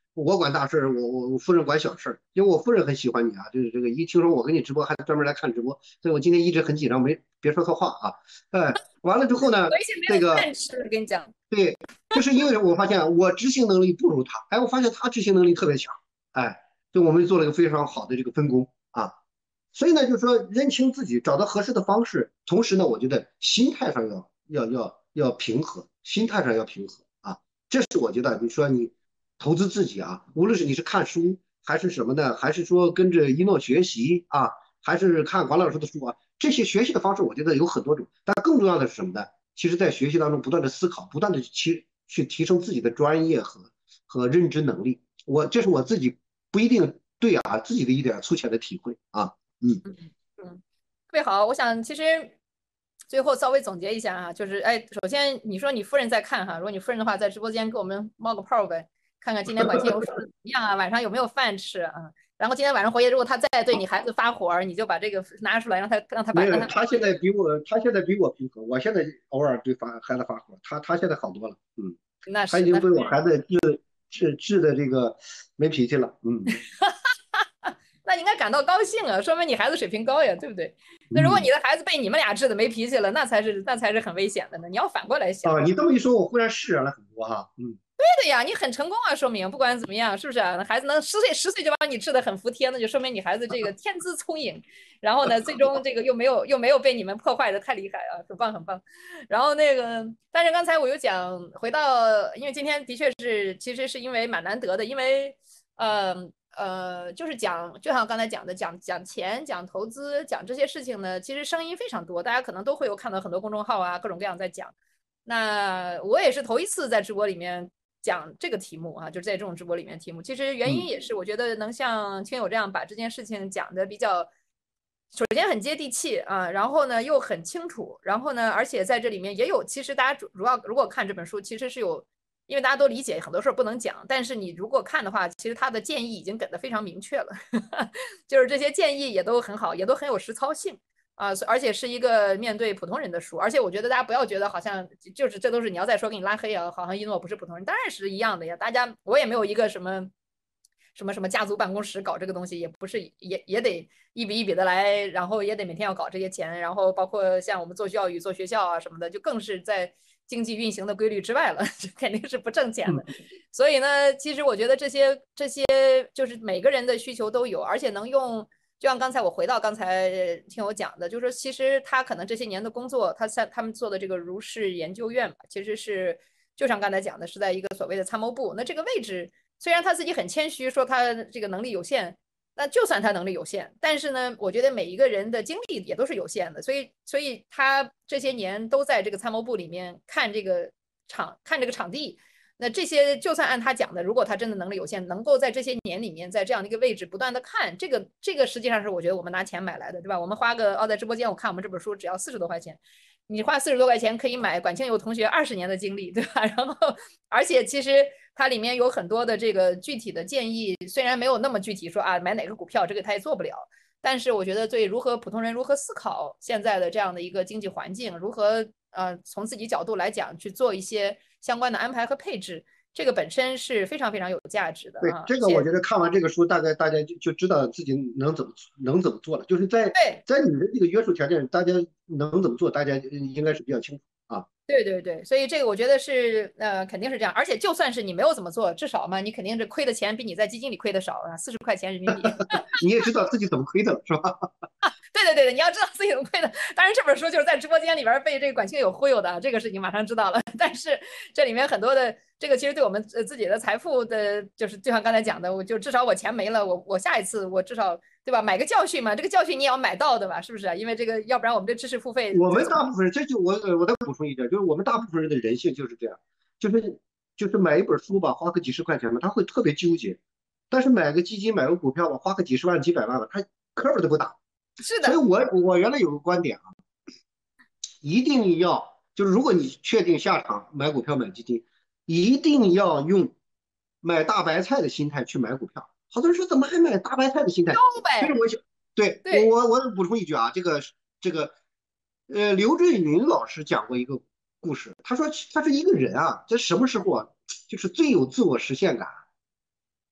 我管大事，我我我夫人管小事，因为我夫人很喜欢你啊，就是这个一听说我跟你直播，还专门来看直播，所以我今天一直很紧张，没别说错话啊。哎，完了之后呢， 回去没有这个饭吃，我跟你讲。 对，就是因为我发现我执行能力不如他，哎，我发现他执行能力特别强，哎，就我们做了一个非常好的这个分工啊。所以呢，就是说认清自己，找到合适的方式，同时呢，我觉得心态上要要要要平和，心态上要平和啊。这是我觉得，你说你投资自己啊，无论是你是看书还是什么的，还是说跟着一诺学习啊，还是看管老师的书啊，这些学习的方式，我觉得有很多种。但更重要的是什么呢？其实，在学习当中不断的思考，不断的去去提升自己的专业和和认知能力。我这是我自己不一定对啊，自己的一点粗浅的体会啊。嗯， 嗯嗯，特别好。我想其实最后稍微总结一下啊，就是哎，首先你说你夫人在看哈，如果你夫人的话，在直播间给我们冒个泡呗，看看今天管庆游说的怎么样啊，晚上有没有饭吃啊？然后今天晚上回去，如果他再对你孩子发火，你就把这个拿出来，让他让他把没有， 让他他现在比我，他现在比我平和，我现在偶尔对发孩子发火，他他现在好多了，嗯， 那他已经是那是被我孩子治治治的这个没脾气了，嗯那应该感到高兴啊，说明你孩子水平高呀，对不对？那如果你嗯。 的孩子被你们俩治的没脾气了，那才是那才是很危险的呢。你要反过来想。 啊，你这么一说，我忽然释然了很多哈，嗯， 对的呀，你很成功啊，说明不管怎么样，是不是啊？那孩子能十岁十岁就把你治得很服帖，那就说明你孩子这个天资聪颖，然后呢，最终这个又没有又没有被你们破坏的太厉害啊，很棒很棒。然后那个，但是刚才我又讲回到，因为今天的确是其实是因为蛮难得的，因为呃呃，就是讲就像刚才讲的，讲讲钱、讲投资、讲这些事情呢，其实声音非常多，大家可能都会有看到很多公众号啊，各种各样在讲。那我也是头一次在直播里面讲这个题目啊，就是在这种直播里面题目。其实原因嗯， 也是我觉得能像听友这样把这件事情讲的比较，首先很接地气啊，然后呢又很清楚，然后呢，而且在这里面也有，其实大家主主要如果看这本书，其实是有。因为大家都理解很多事儿不能讲，但是你如果看的话，其实他的建议已经给的非常明确了，就是这些建议也都很好，也都很有实操性。啊，而且是一个面对普通人的书，而且我觉得大家不要觉得好像就是这都是你要再说给你拉黑啊，好像一诺不是普通人，当然是一样的呀。大家我也没有一个什么什么什么家族办公室搞这个东西，也不是也也得一笔一笔的来，然后也得每天要搞这些钱，然后包括像我们做教育、做学校啊什么的，就更是在经济运行的规律之外了，这肯定是不挣钱的。所以呢，其实我觉得这些这些就是每个人的需求都有，而且能用。就像刚才我回到刚才听我讲的，就是说其实他可能这些年的工作，他在他们做的这个如是研究院吧，其实是就像刚才讲的，是在一个所谓的参谋部。那这个位置虽然他自己很谦虚，说他这个能力有限，那就算他能力有限，但是呢，我觉得每一个人的精力也都是有限的，所以所以他这些年都在这个参谋部里面看这个场看这个场地。那这些就算按他讲的，如果他真的能力有限，能够在这些年里面，在这样的一个位置不断的看，这个这个实际上是我觉得我们拿钱买来的，对吧？我们花个哦，在直播间我看我们这本书只要四十多块钱，你花四十多块钱可以买管庆友同学二十年的经历，对吧？然后而且其实它里面有很多的这个具体的建议，虽然没有那么具体说啊买哪个股票，这个他也做不了。但是我觉得对如何普通人如何思考现在的这样的一个经济环境，如何呃从自己角度来讲去做一些相关的安排和配置，这个本身是非常非常有价值的对， 啊。 这个我且觉得看完这个书，大概大家就就知道自己能怎么能怎么做了，就是在对在你的这个约束条件，大家能怎么做，大家应该是比较清楚啊。 对对对，所以这个我觉得是呃肯定是这样，而且就算是你没有怎么做，至少嘛你肯定是亏的钱比你在基金里亏的少啊，四十块钱人民币。 你也知道自己怎么亏的了，是吧？ 对对对对，你要知道自己怎么亏的。当然，这本书就是在直播间里边被这个管清友忽悠的，这个是你马上知道了。但是这里面很多的这个，其实对我们呃自己的财富的，就是就像刚才讲的，我就至少我钱没了，我我下一次我至少对吧，买个教训嘛，这个教训你也要买到的吧，是不是啊？因为这个，要不然我们这知识付费我们就总大部分人，这就我我再补充一点，就是我们大部分人的人性就是这样，就是就是买一本书吧，花个几十块钱吧，他会特别纠结，但是买个基金、买个股票吧，花个几十万、几百万吧，他科儿都不打。所以是的， 我我原来有个观点啊，一定要就是如果你确定下场买股票、买基金，一定要用买大白菜的心态去买股票。好多人说怎么还买大白菜的心态？ 高呗， 其实我想，对我对， 我我补充一句啊，这个这个呃，刘震云老师讲过一个故事，他说他说一个人啊，在什么时候啊，就是最有自我实现感，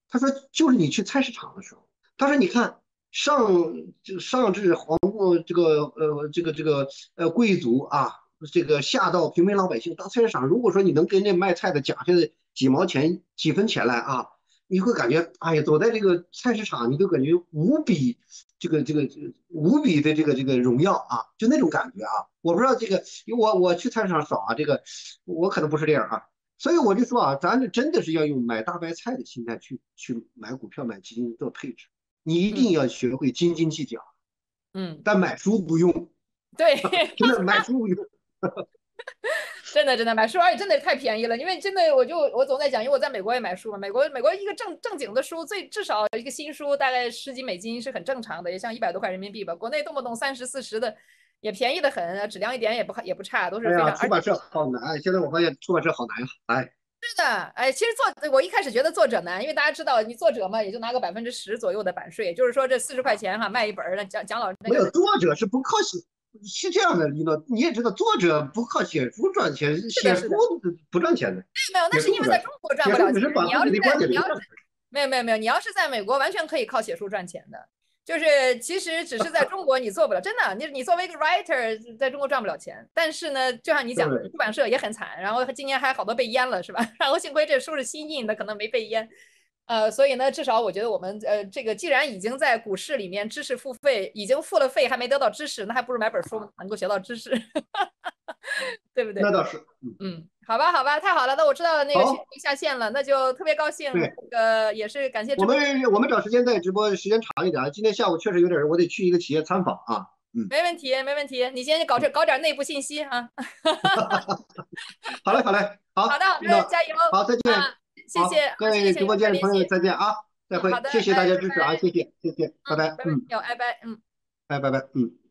他说就是你去菜市场的时候，他说你看上就上至皇宫这个呃这个这个呃贵族啊，这个下到平民老百姓到菜市场，如果说你能跟那卖菜的讲下几毛钱几分钱来啊，你会感觉哎呀，走在这个菜市场，你都感觉无比这个这个这个无比的这个这个荣耀啊，就那种感觉啊。我不知道这个，因为我我去菜市场少啊，这个我可能不是这样啊。所以我就说啊，咱这真的是要用买大白菜的心态去去买股票、买基金做配置。你一定嗯要学会斤斤计较， 嗯， 但买书不用， 对。 真的买书不用。 真的真的买书，而且真的太便宜了。因为真的，我就我总在讲，因为我在美国也买书嘛。美国美国一个正正经的书，最至少一个新书大概十几美金是很正常的，也像一百多块人民币吧。国内动不动三十四十的，也便宜的很，质量一点也不也不差，都是哎呀， 非常。而且出版社好难，现在我发现出版社好难呀。哎， 是的，哎，其实作我一开始觉得作者难，因为大家知道你作者嘛，也就拿个百分之十左右的版税，也就是说这四十块钱哈卖一本那蒋蒋老那没有个作者是不靠写，是这样的，李诺，你也知道，作者不靠写书赚钱， 是的， 写书是的。 不赚钱的， 没有，那写是因为在书不赚钱， 中国赚写不了钱。 书只是把你要是自己的观在你要是点留下来。 没有没有没有，你要是在美国，完全可以靠写书赚钱的。就是其实只是在中国你做不了，真的，你你作为一个 writer，在中国赚不了钱。但是呢，就像你讲的， 对， 出版社也很惨，然后今年还好多被淹了，是吧？然后幸亏这书是新印的，可能没被淹。呃，所以呢，至少我觉得我们呃，这个既然已经在股市里面知识付费，已经付了费还没得到知识，那还不如买本书能够学到知识，对不对？ 那倒是，嗯， 嗯，好吧，好吧，太好了，那我知道那个新好， 下线了，那就特别高兴。 对。 这个也是感谢直我播。 们我们找时间再直播，时间长一点啊。今天下午确实有点人，我得去一个企业参访啊。嗯， 没问题，没问题，你先搞这搞点内部信息啊。 好嘞，好嘞，好， 好的，好的， 那加油好，再啊！ 见。好， 谢谢啊， 各位直谢谢小播间的朋友友联系。 再见啊，再嗯，好会， 的， 谢谢大哎，拜家支持啊， 拜。 谢谢，谢谢，拜嗯， 拜， 拜拜， 嗯， 有，拜拜，嗯。 拜拜拜，嗯。